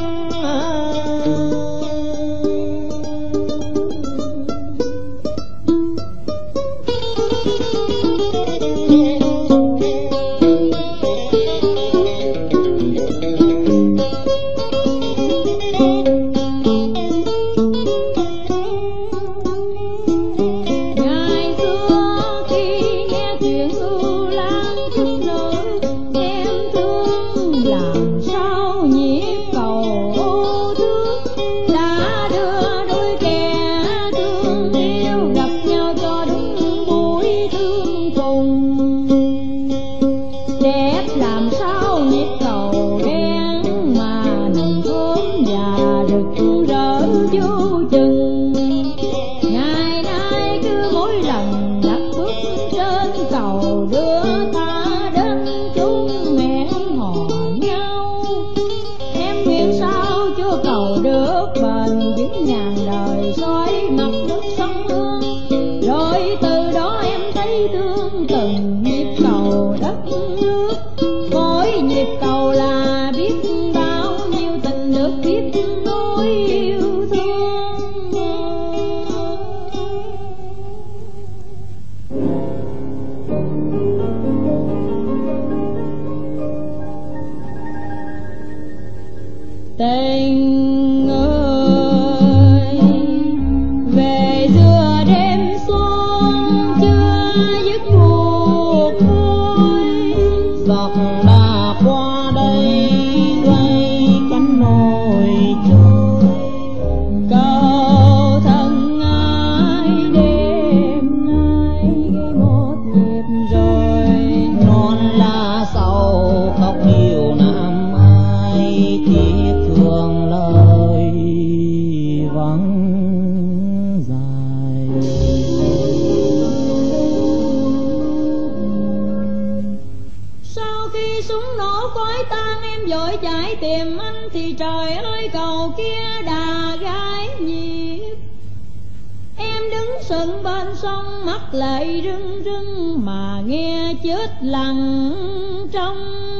Lại rưng rưng mà nghe chết lặng trong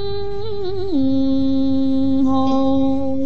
hồn,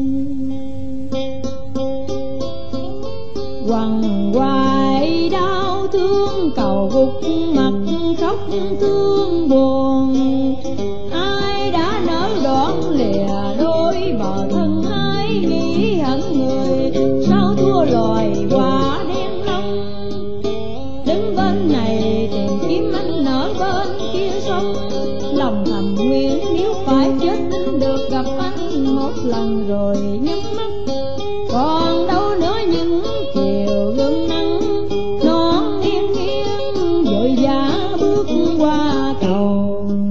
quằn quại đau thương cầu gục mặt khóc thương buồn. Ai đã nỡ đoạn lìa đôi bờ thân, ai nghĩ hận người sao thua loài quả đen long. Đứng bên này tìm kiếm anh ở bên kia sông, lòng thầm nguyện nếu phải chết xin được gặp anh một lần rồi nhắm mắt. Còn đâu nữa những chiều gương nắng non nghiêng nghiêng vội vã bước qua cầu.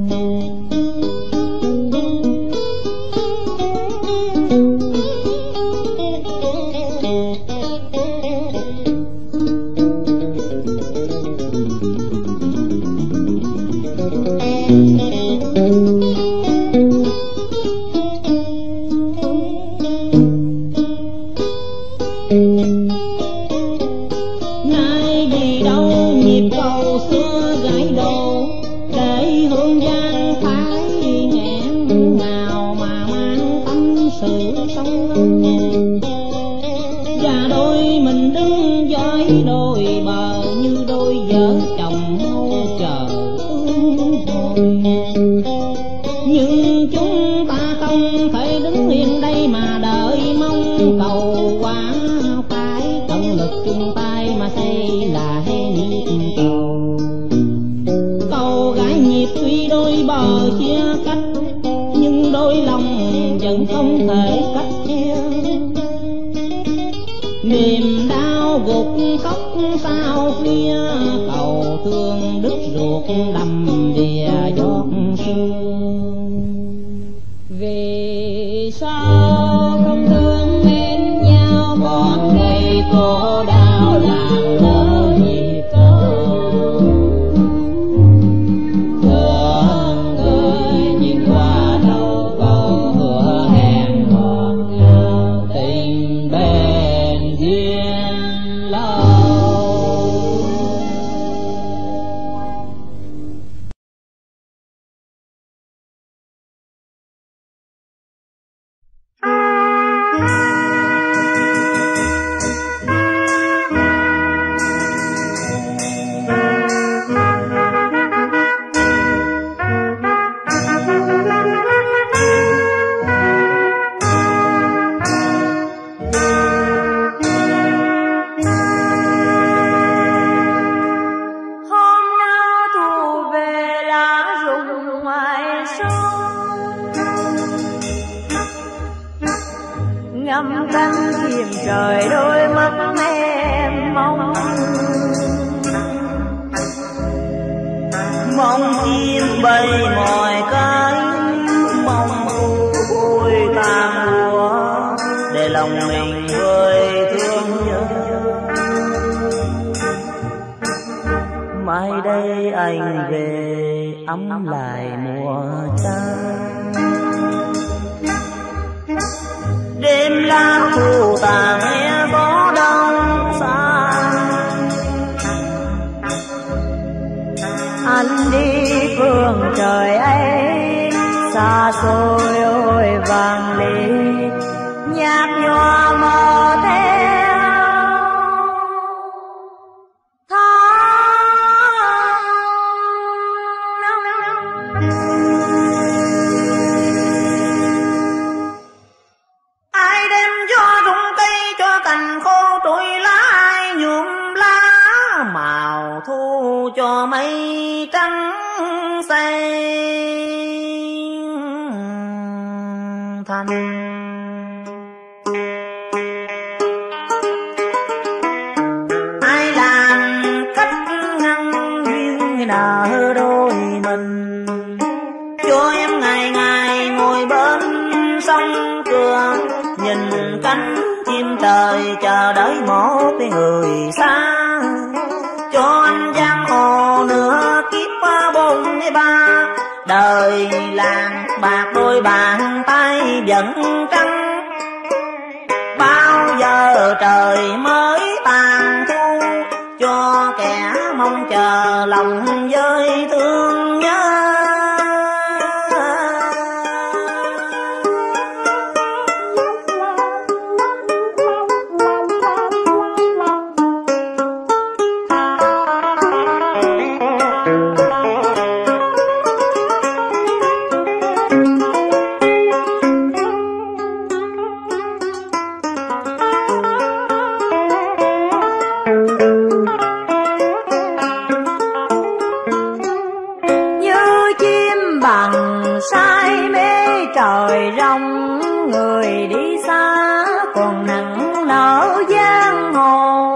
Nay gì đâu nhịp cầu xưa gãy đồ, để hương gian phải nghẹn ngào mà mang tâm sự sông ngân. Và đôi mình đứng dõi đôi bờ như đôi vợ chồng mâu chờ ương hồi. Nhưng chúng ta không thể đứng yên đây mà đợi mong cầu quả, phải tận lực chung tay mà xây là hé niệm để cách chia. Niềm đau gục khóc sao phía, cầu thương đứt ruột đầm đìa giọt sương. Vì sao không thương mến nhau, còn gây khổ đau làm lỡ nhịp cầu. Thương người nhìn qua đầu cầu, hứa hẹn ngọt ngào tình bền duyên lâu. ngắm trăng chìm trời, đôi mắt em mong mong chim bay mỏi cánh, mong vui tàn lúa để lòng mình vơi thương nhớ. Mai đây anh về ấm lại mùa trăng, đêm lá thu tàn nghe gió đông xa. anh đi phương trời ấy xa xôi ôi vàng ly, nhạt nhòa mơ theo ai đem cho rụng cây cho cành khô trụi lá, ai nhuộm lá màu thu cho mây trắng xanh thanh. Ai làm cách ngăn duyên nợ đôi mình, cho em ngày ngày ngồi bên sông cửa, nhìn cánh chim trời chờ đợi một người xa. Cho anh giang hồ nửa kiếp bốn ba, đời làng bạc đôi bàn tay vẫn trắng. Bao giờ trời mới tàn thu, cho kẻ mong chờ lòng với thương nhớ. say mê trời rong, người đi xa còn nặng nợ giang hồ.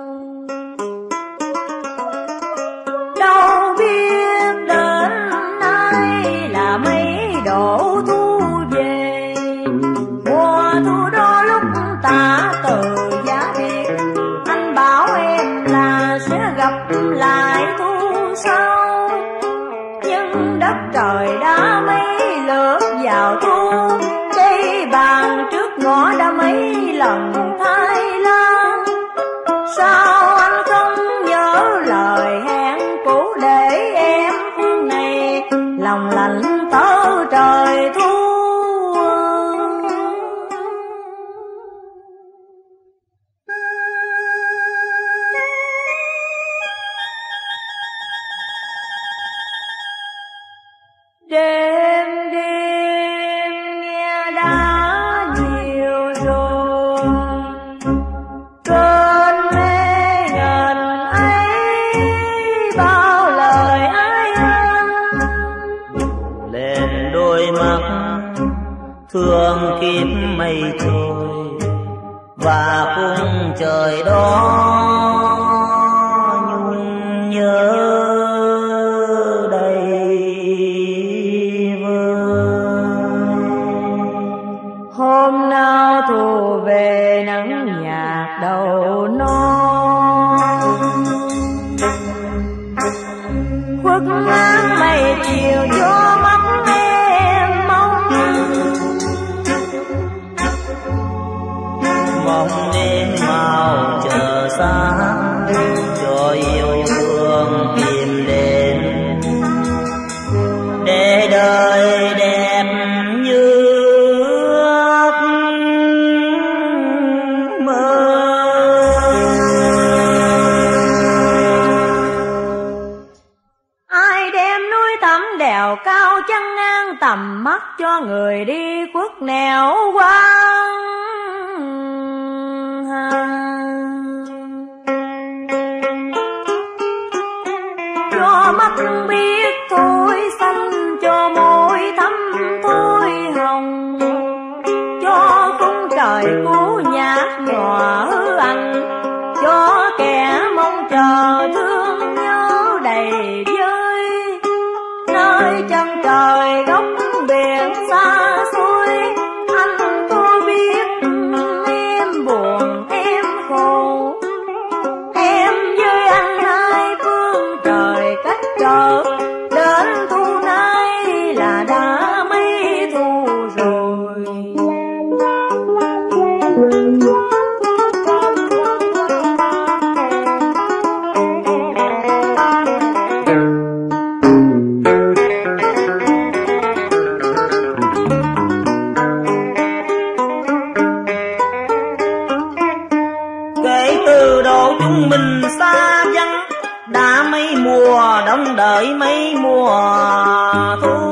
Đâu biết đến nay là mấy độ thu về, mùa thu đó lúc ta từ giá biệt, anh bảo em là sẽ gặp lại thu sau. Nhưng đất trời đã mấy lượt vào thu, cây bàn trước ngõ đã mấy lần thay lan. Sao anh không nhớ lời hẹn cũ để em phương này lòng lạnh tớ trời thu. Đêm đêm nghe đã nhiều rồi, muôn kiếp mây trôi và khung trời đó nhung nhớ đầy vơi. Hôm nào thu về nắng nhạt đầu non, khuất ngang mây chiều cho mắt em mong. Mong đến mau chờ sáng cho yêu thương tìm đến, để đời đẹp như ước mơ. Ai đem núi thẳm đèo cao chân ngang tầm mắt cho người đi khuất nẻo quang hà. Cho mắt biết thôi xanh, cho môi thắm thôi hồng, cho khung trời cũ nhạt nhòa hư ảnh, cho kẻ mong chờ thương nhớ đầy vơi. Nơi chân trời góc biển xa xôi, anh có biết em buồn em khổ. Em với anh hai phương trời cách trở, đến thu nay là đã mấy thu rồi. Kể từ độ chúng mình xa vắng, đã mấy mùa đông đợi mấy mùa thu.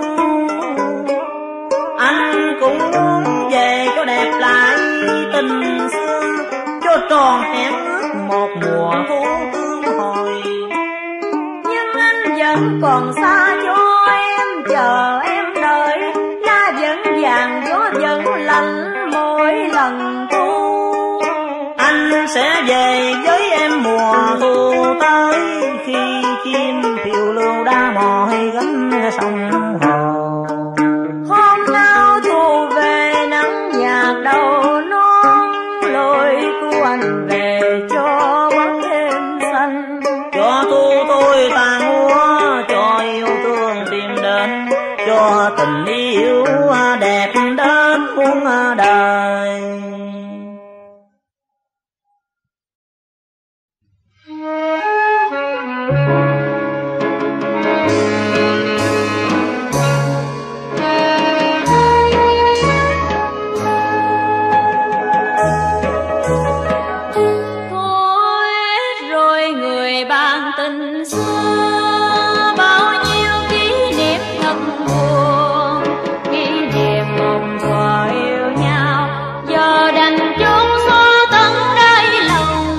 Anh cũng muốn về cho đẹp lại tình xưa, cho tròn hẹn ước một mùa thu tương hồi. Nhưng anh vẫn còn xa cho em chờ em đợi, lá vẫn vàng gió vẫn lạnh mỗi lần thu. Anh sẽ về với em mùa thu tới, khi chim phiêu lưu đã mỏi gánh sông hồ. Hôm nào thu về nắng nhạt đầu non, lối của anh về cho bóng đêm xanh. Cho thu tôi tàn múa, cho yêu thương tìm đến, cho tình yêu đẹp đến muôn đời. Thôi rồi người bạn tình xưa, bao nhiêu kỷ niệm thật buồn, kỷ niệm mong thuở yêu nhau giờ đành chốn xóa tận đáy lòng.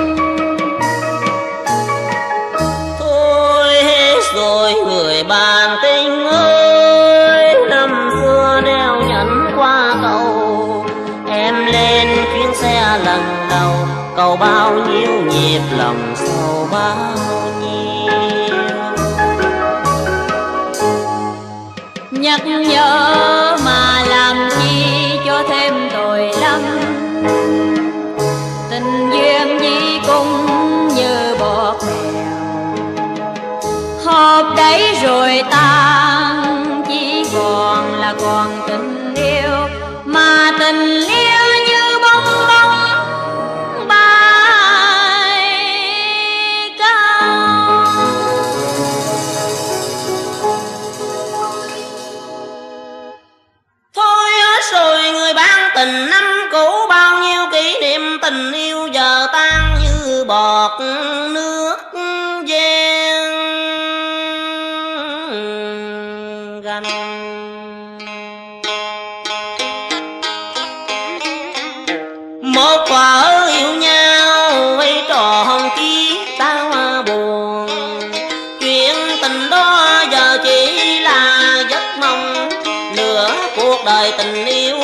Thôi hết rồi người bạn tình ơi, năm xưa neo nhẫn qua cầu, em lên chuyến xe lần đầu, cầu bao nhiêu nhịp lòng sâu bao nhiêu. Nhắc nhở mà làm chi cho thêm tội lắm, tình duyên gì cũng như bọt bèo, hộp đấy rồi tan, chỉ còn là còn tình yêu, mà tình yêu như bóng bóng bay cao. Thôi hết rồi người bạn tình năm cũ, bao nhiêu kỷ niệm tình yêu giờ tan như bọt nước gian ganh. Một vợ yêu nhau hay tròn chi tao buồn, chuyện tình đó giờ chỉ là giấc mong, nửa cuộc đời tình yêu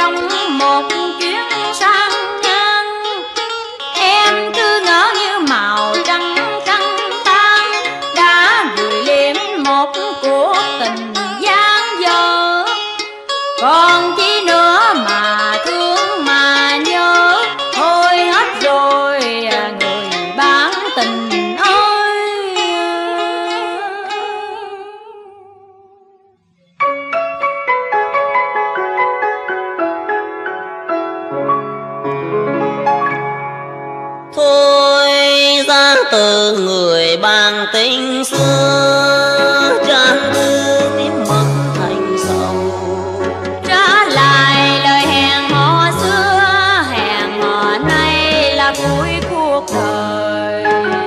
trong một chuyến sang ngang. Em cứ ngỡ như màu trắng trắng tan, đã gửi liếm một cuộc tình gian dở. Còn chi nữa mà thương mà nhớ, thôi hết rồi người bán tình ơi. Thôi ra từ người bàn tình xưa, trang thư tím mất thành sầu. Trả lại lời hẹn hò xưa, hẹn hò này là cuối cuộc đời.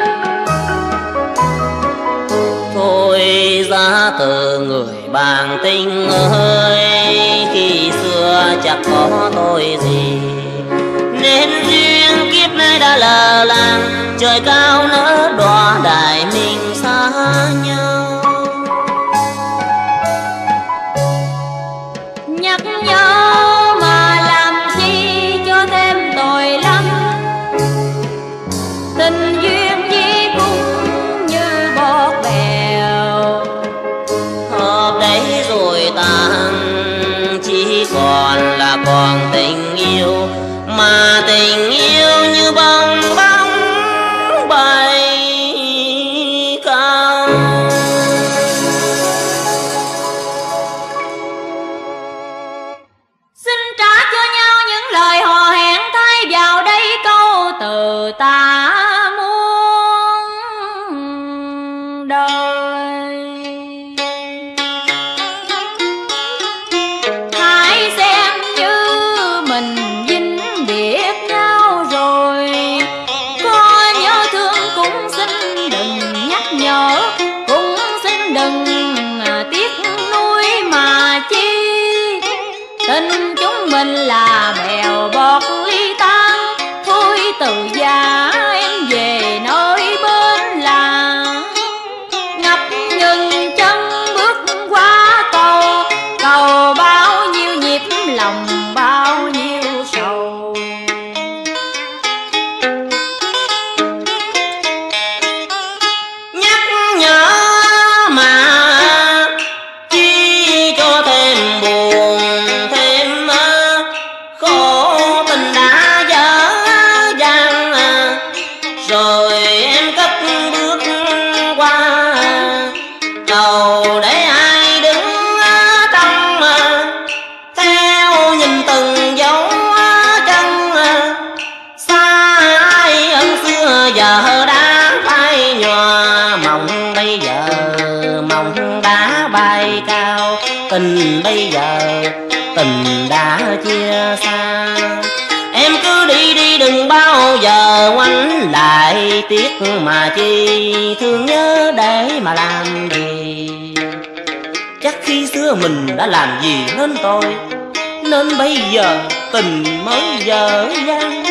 Thôi ra từ người bàn tình ơi, khi xưa chẳng có tôi gì, nên duyên kiếp nay đã lờ làng. Trời cao nỡ đọa đại mình xa nhau. Nhắc nhớ mà làm chi cho thêm tội lắm, tình duyên gì cũng như bọt bèo. Hợp đấy rồi tan, chỉ còn là còn tình yêu, mà tình yêu như bong bóng bay cao. Xin trả cho nhau những lời hò hẹn, thay vào đây câu từ ta muôn đời. Hãy xem như mình vĩnh biệt nhau rồi, có nhớ thương cũng xin đừng nhắc nhở, cũng xin đừng tiếc nuối mà chi. Tình chúng mình là bèo bọt ly tan, thôi từ già em về nơi bên làng. Ngập ngừng chân bước qua cầu, cầu bao nhiêu nhịp lòng bao nhiêu sầu. Nhắc nhở mà chi cho thêm buồn thêm khổ, tình đã dở dang rồi em cất bước qua cầu để ai đứng trong theo nhìn từng dấu chân. Xa ai ân xưa giờ đã phai nhòa, mộng bây giờ mộng đã bay cao. Tình bây giờ tình đã chia xa, em cứ đi đi đừng bao giờ ngoảnh lại. Tiếc mà chi thương nhớ để mà làm gì, chắc khi xưa mình đã làm gì nên tôi, nên bây giờ tình mới dở dang,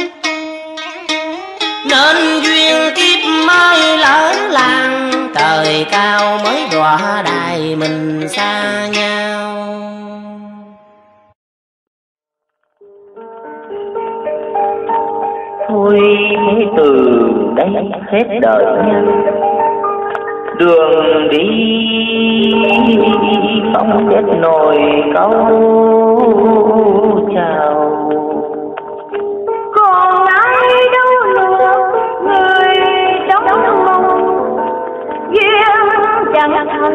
nên duyên kiếp mới lỡ làng. Trời cao mới đọa đại mình xa nhau. Thôi thế từ đây hết đời nha, đường đi không kết nổi câu chào. Còn ai đâu nữa người đóng mong, duyên chẳng thành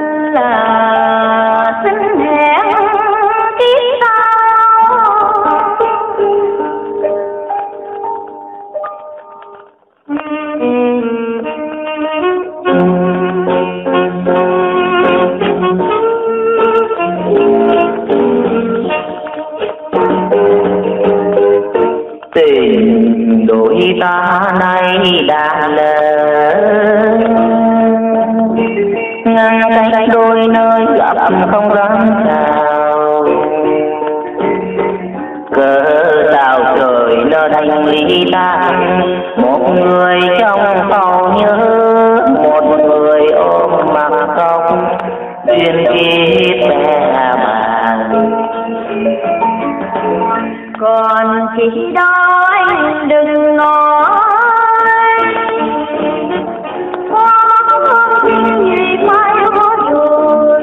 là xin hẹn kiếp sau. Tình đôi ta nay đã lỡ, ngăn cách đôi nơi gặp không dám chào. Cớ sao trời nỡ đành ly tan, một người trong sầu nhớ, một người ôm mặc khóc duyên kiếp mẹ màng. còn chỉ đó anh đừng nói có gì phải hết rồi.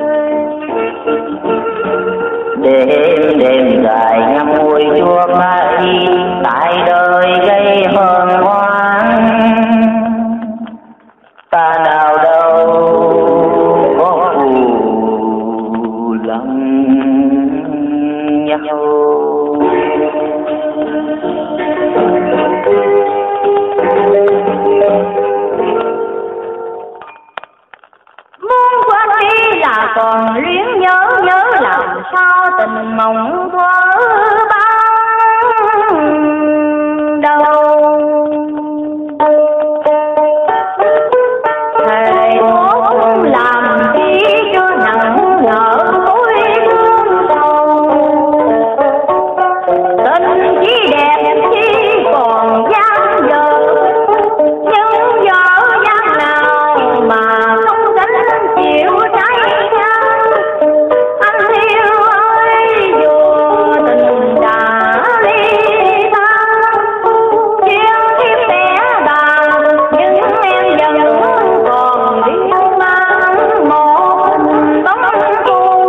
Đêm đêm dài ngắm mùi chua bay tại đời gây hờn hoang, ta nào đâu có phù lòng nhau. Muốn quên đi là còn riêng nhớ, nhớ làm sao tình mộng thuở ban đầu. Thề tốt làm chi cho nặng nợ mối thương sầu, tình chỉ đẹp chi còn gian dở, nhưng dở dang nào mà không gánh chịu trái ngang. Anh yêu ơi dù tình đã ly ta, chuyên kiếp bé bàng nhưng em vẫn còn riêng mang một bóng cũ.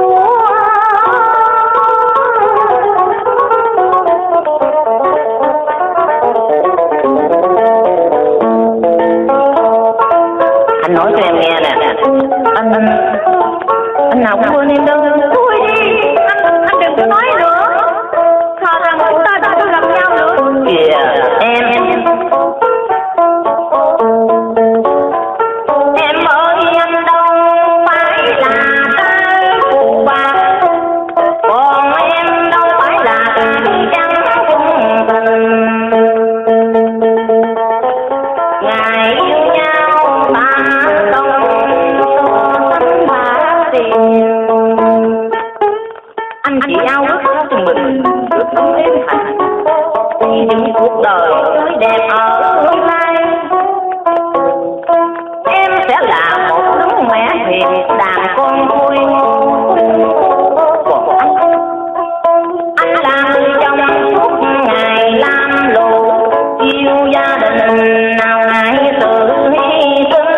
Anh nói cho em nghe nè, anh anh anh nào cũng quên em đâu. Thôi đi, anh, anh đừng có nói nữa. Thà rằng chúng ta đừng có gặp nhau nữa. Kìa em em Em ơi anh đâu phải là ta phụ bạc, còn em đâu phải là trăng cung tình. Ngày yêu nhau ta không tánh bạc tiền. anh chỉ ao ước cho mình được sống êm hạnh, xây dựng cuộc đời tươi đẹp ở hôm nay. Em sẽ là một đứa mẹ hiền đàn con nuôi, còn anh anh là người chồng suốt ngày lam lù, yêu gia đình nào ngại sự hy sinh.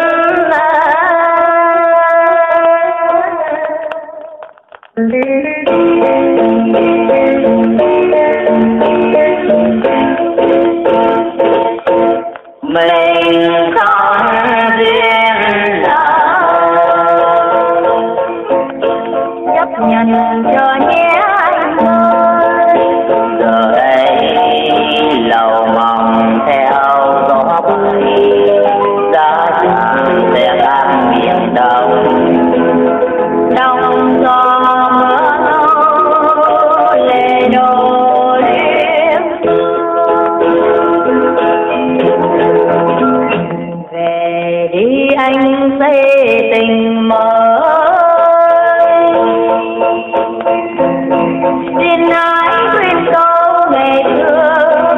Mình không duyên nợ, Chấp nhận cho nhé anh ơi. giờ đây lầu mong theo gió bay, giá trăng sẽ tan biển đông. Đông gió mưa gió lệ đổ liếm, về đi anh xây tình mới. Xin hãy quên câu ngày xưa,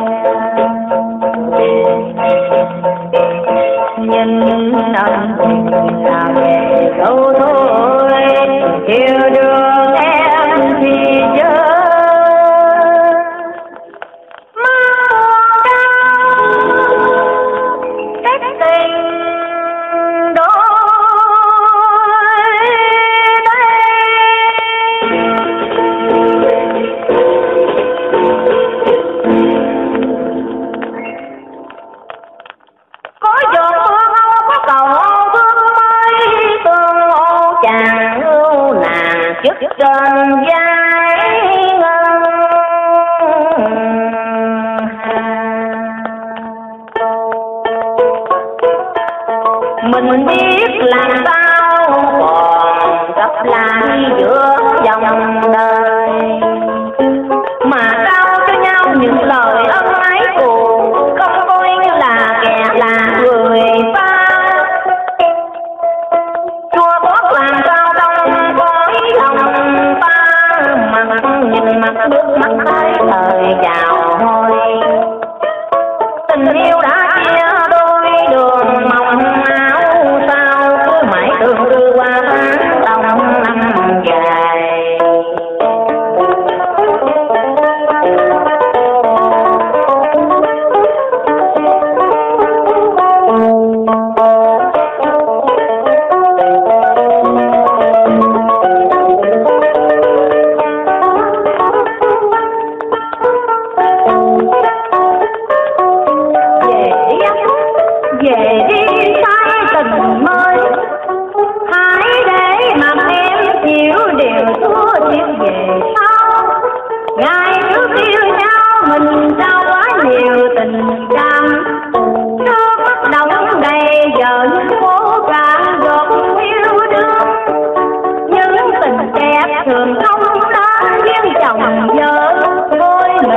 nhưng anh là nghề câu thôi, hiểu được em thì chớ mang đau cách tình đôi đây. Có giọt mưa ngâu có cầu thương mây, tương ô chàng ưu nàng chức trên vai ngân hà. Mình biết làm sao còn gặp lại giữa dòng đời, mà trao cho nhau những lời ân ái cù, không coi như là kẻ là người ta. Chua bót làm sao đông cõi lòng ta, mặt nhìn mặt nước mắt thấy thời chào thôi. Tình yêu đã chia đôi đường mộng áo sao, cứ mãi tương tư qua tháng đông năm dài.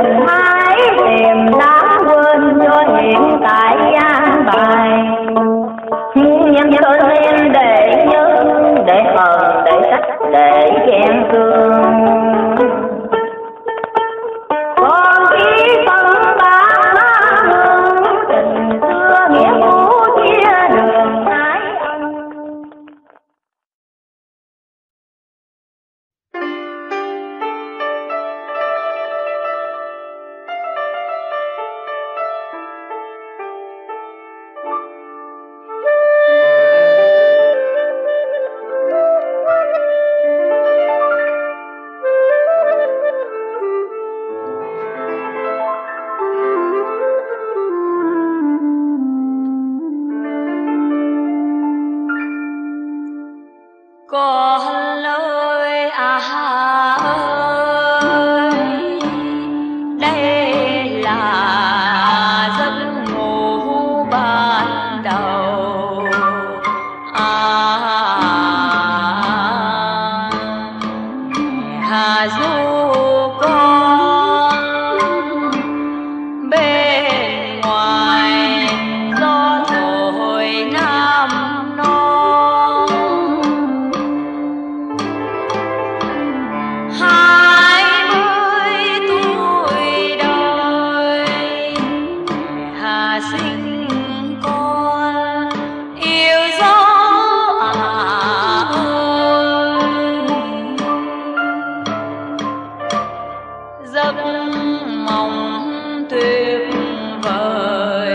mình hãy tìm lãng quên cho hiện tại an bài. Nhắc tôi lên để nhớ, để hờn, để trách, để ghen cương. Còn khi phân bạc lá hương, tình xưa nghĩa cũ chia đường hai ân. Con ơi à ơi, đây là giấc ngủ ban đầu. À, Hà Du con bên ngoài gió thổi Nam non. Hai mươi tuổi đời Hà sinh con yêu gió à ơi. Giấc mộng tuyệt vời,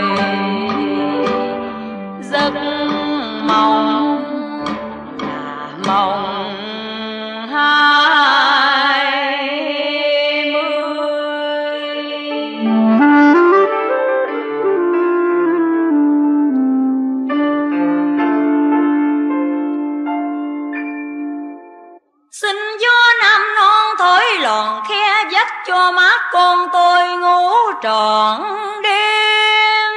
giấc mộng là mộng hai mươi. Xin gió Nam non thổi lòn khe vách cho mắt con tôi ngủ trọn đêm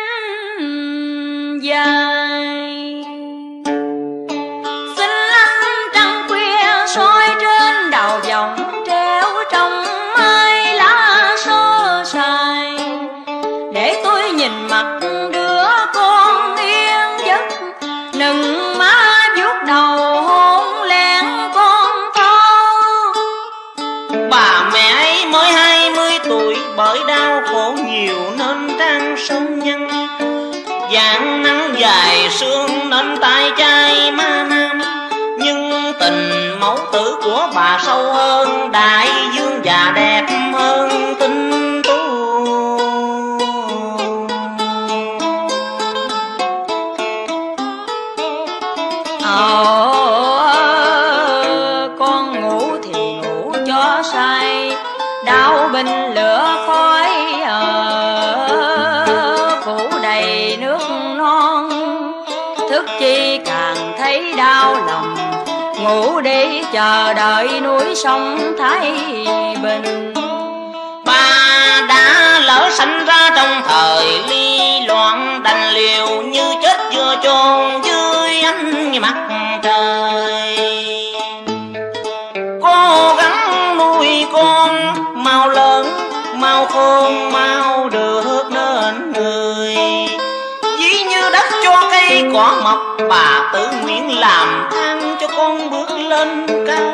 dài. Xin ánh trăng khuya soi trên đầu dòng treo trong mai lá xô xài, để tôi nhìn mặt đứa con yên giấc, nừng má vuốt đầu hôn lén con thơ. Bà mẹ ấy mới hai mươi tuổi, bởi đau khổ nhiều nên trang sông nhân. Dạng nắng dài sương nên tay trai ma nam, nhưng tình mẫu tử của bà sâu hơn đại dương và đẹp hơn tinh tú. Ờ, con ngủ thì ngủ cho say, đau binh lửa khói ở phủ đầy nước non. Thức chi càng thấy đau lòng, ngủ đi chờ đợi núi sông Thái Bình. Bà đã lỡ sanh ra trong thời ly loạn, đành liều như chết vừa chôn dưới ánh mặt trời. Cố gắng nuôi con mau lớn, mau khôn, mau được nên người. Ví như đất cho cây cỏ mọc, bà tự nguyện làm than cho con bước lên cao.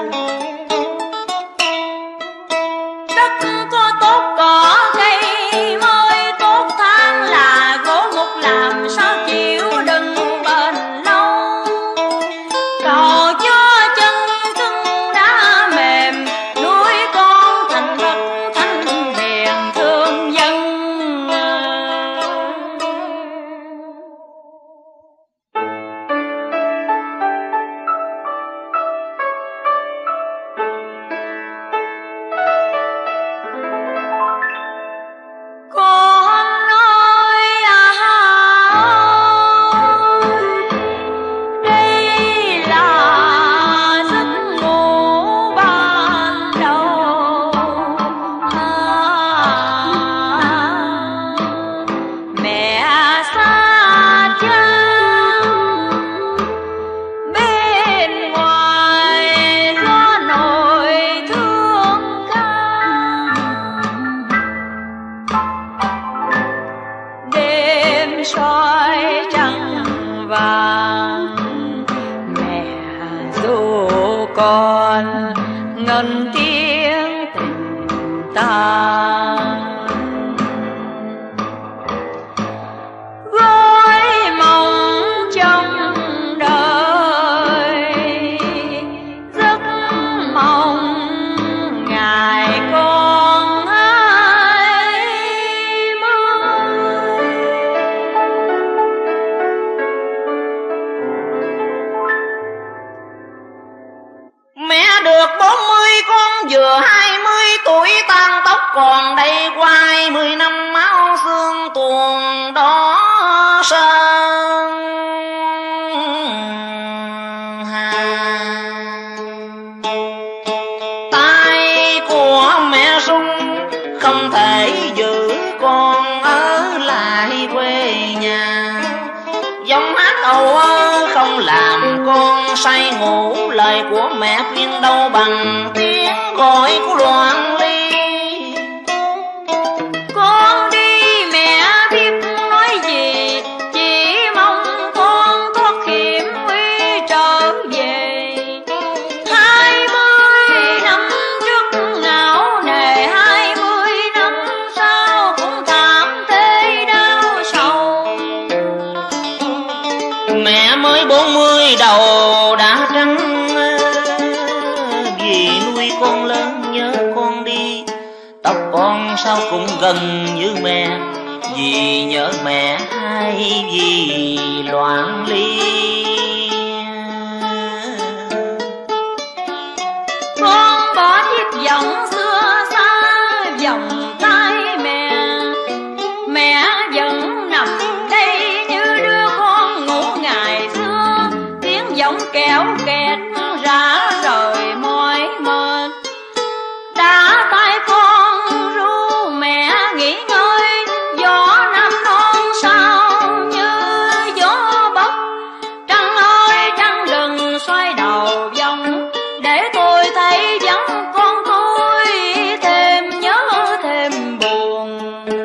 Đất có tốt cỏ cây mới tốt, than là gỗ mục làm sao chịu đựng bền lâu. Cầu cho chân cưng đá mềm, nuôi con thành vật thanh hiền thương dân. còn ngân tiếng tình ta. Gói mong trong đời giấc mong ngày con ai mơ. Mẹ được bốn mươi con vừa hai mươi tuổi, tan tóc còn đây qua hai mươi năm máu xương tuồng đó sơn hà. Tay của mẹ sung không thể giữ con ở lại quê nhà, giọng hát âu ơ không làm con say ngủ, lời của mẹ khuyên đâu bằng tiếng gọi của Loan Ly. Con đi mẹ biết nói gì, chỉ mong con thoát hiểm nguy trở về. Hai mươi năm trước ngạo nề, hai mươi năm sau cũng thảm thế đau sầu. Mẹ mới bốn mươi đầu đã trắng, vì nuôi con lớn nhớ con đi. Tóc con sao cũng gần như mẹ, vì nhớ mẹ hay vì Loan Ly. Con bỏ chiếc vòng xưa xa vòng tay mẹ, mẹ vẫn nằm đây như đứa con ngủ ngày xưa. Tiếng giọng kéo kẹt rã rời mỏi mệt, đã tay con ru mẹ nghỉ ngơi. Gió năm non sao như gió bấc, trăng ơi trăng đừng xoay đầu vòng, để tôi thấy vắng con tôi thêm nhớ thêm buồn.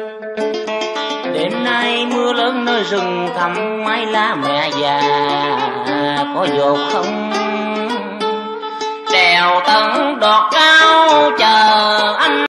Đêm nay mưa lớn nơi rừng thẳm, mái lá mẹ già có dột không? Đèo tận đọt cao chờ anh.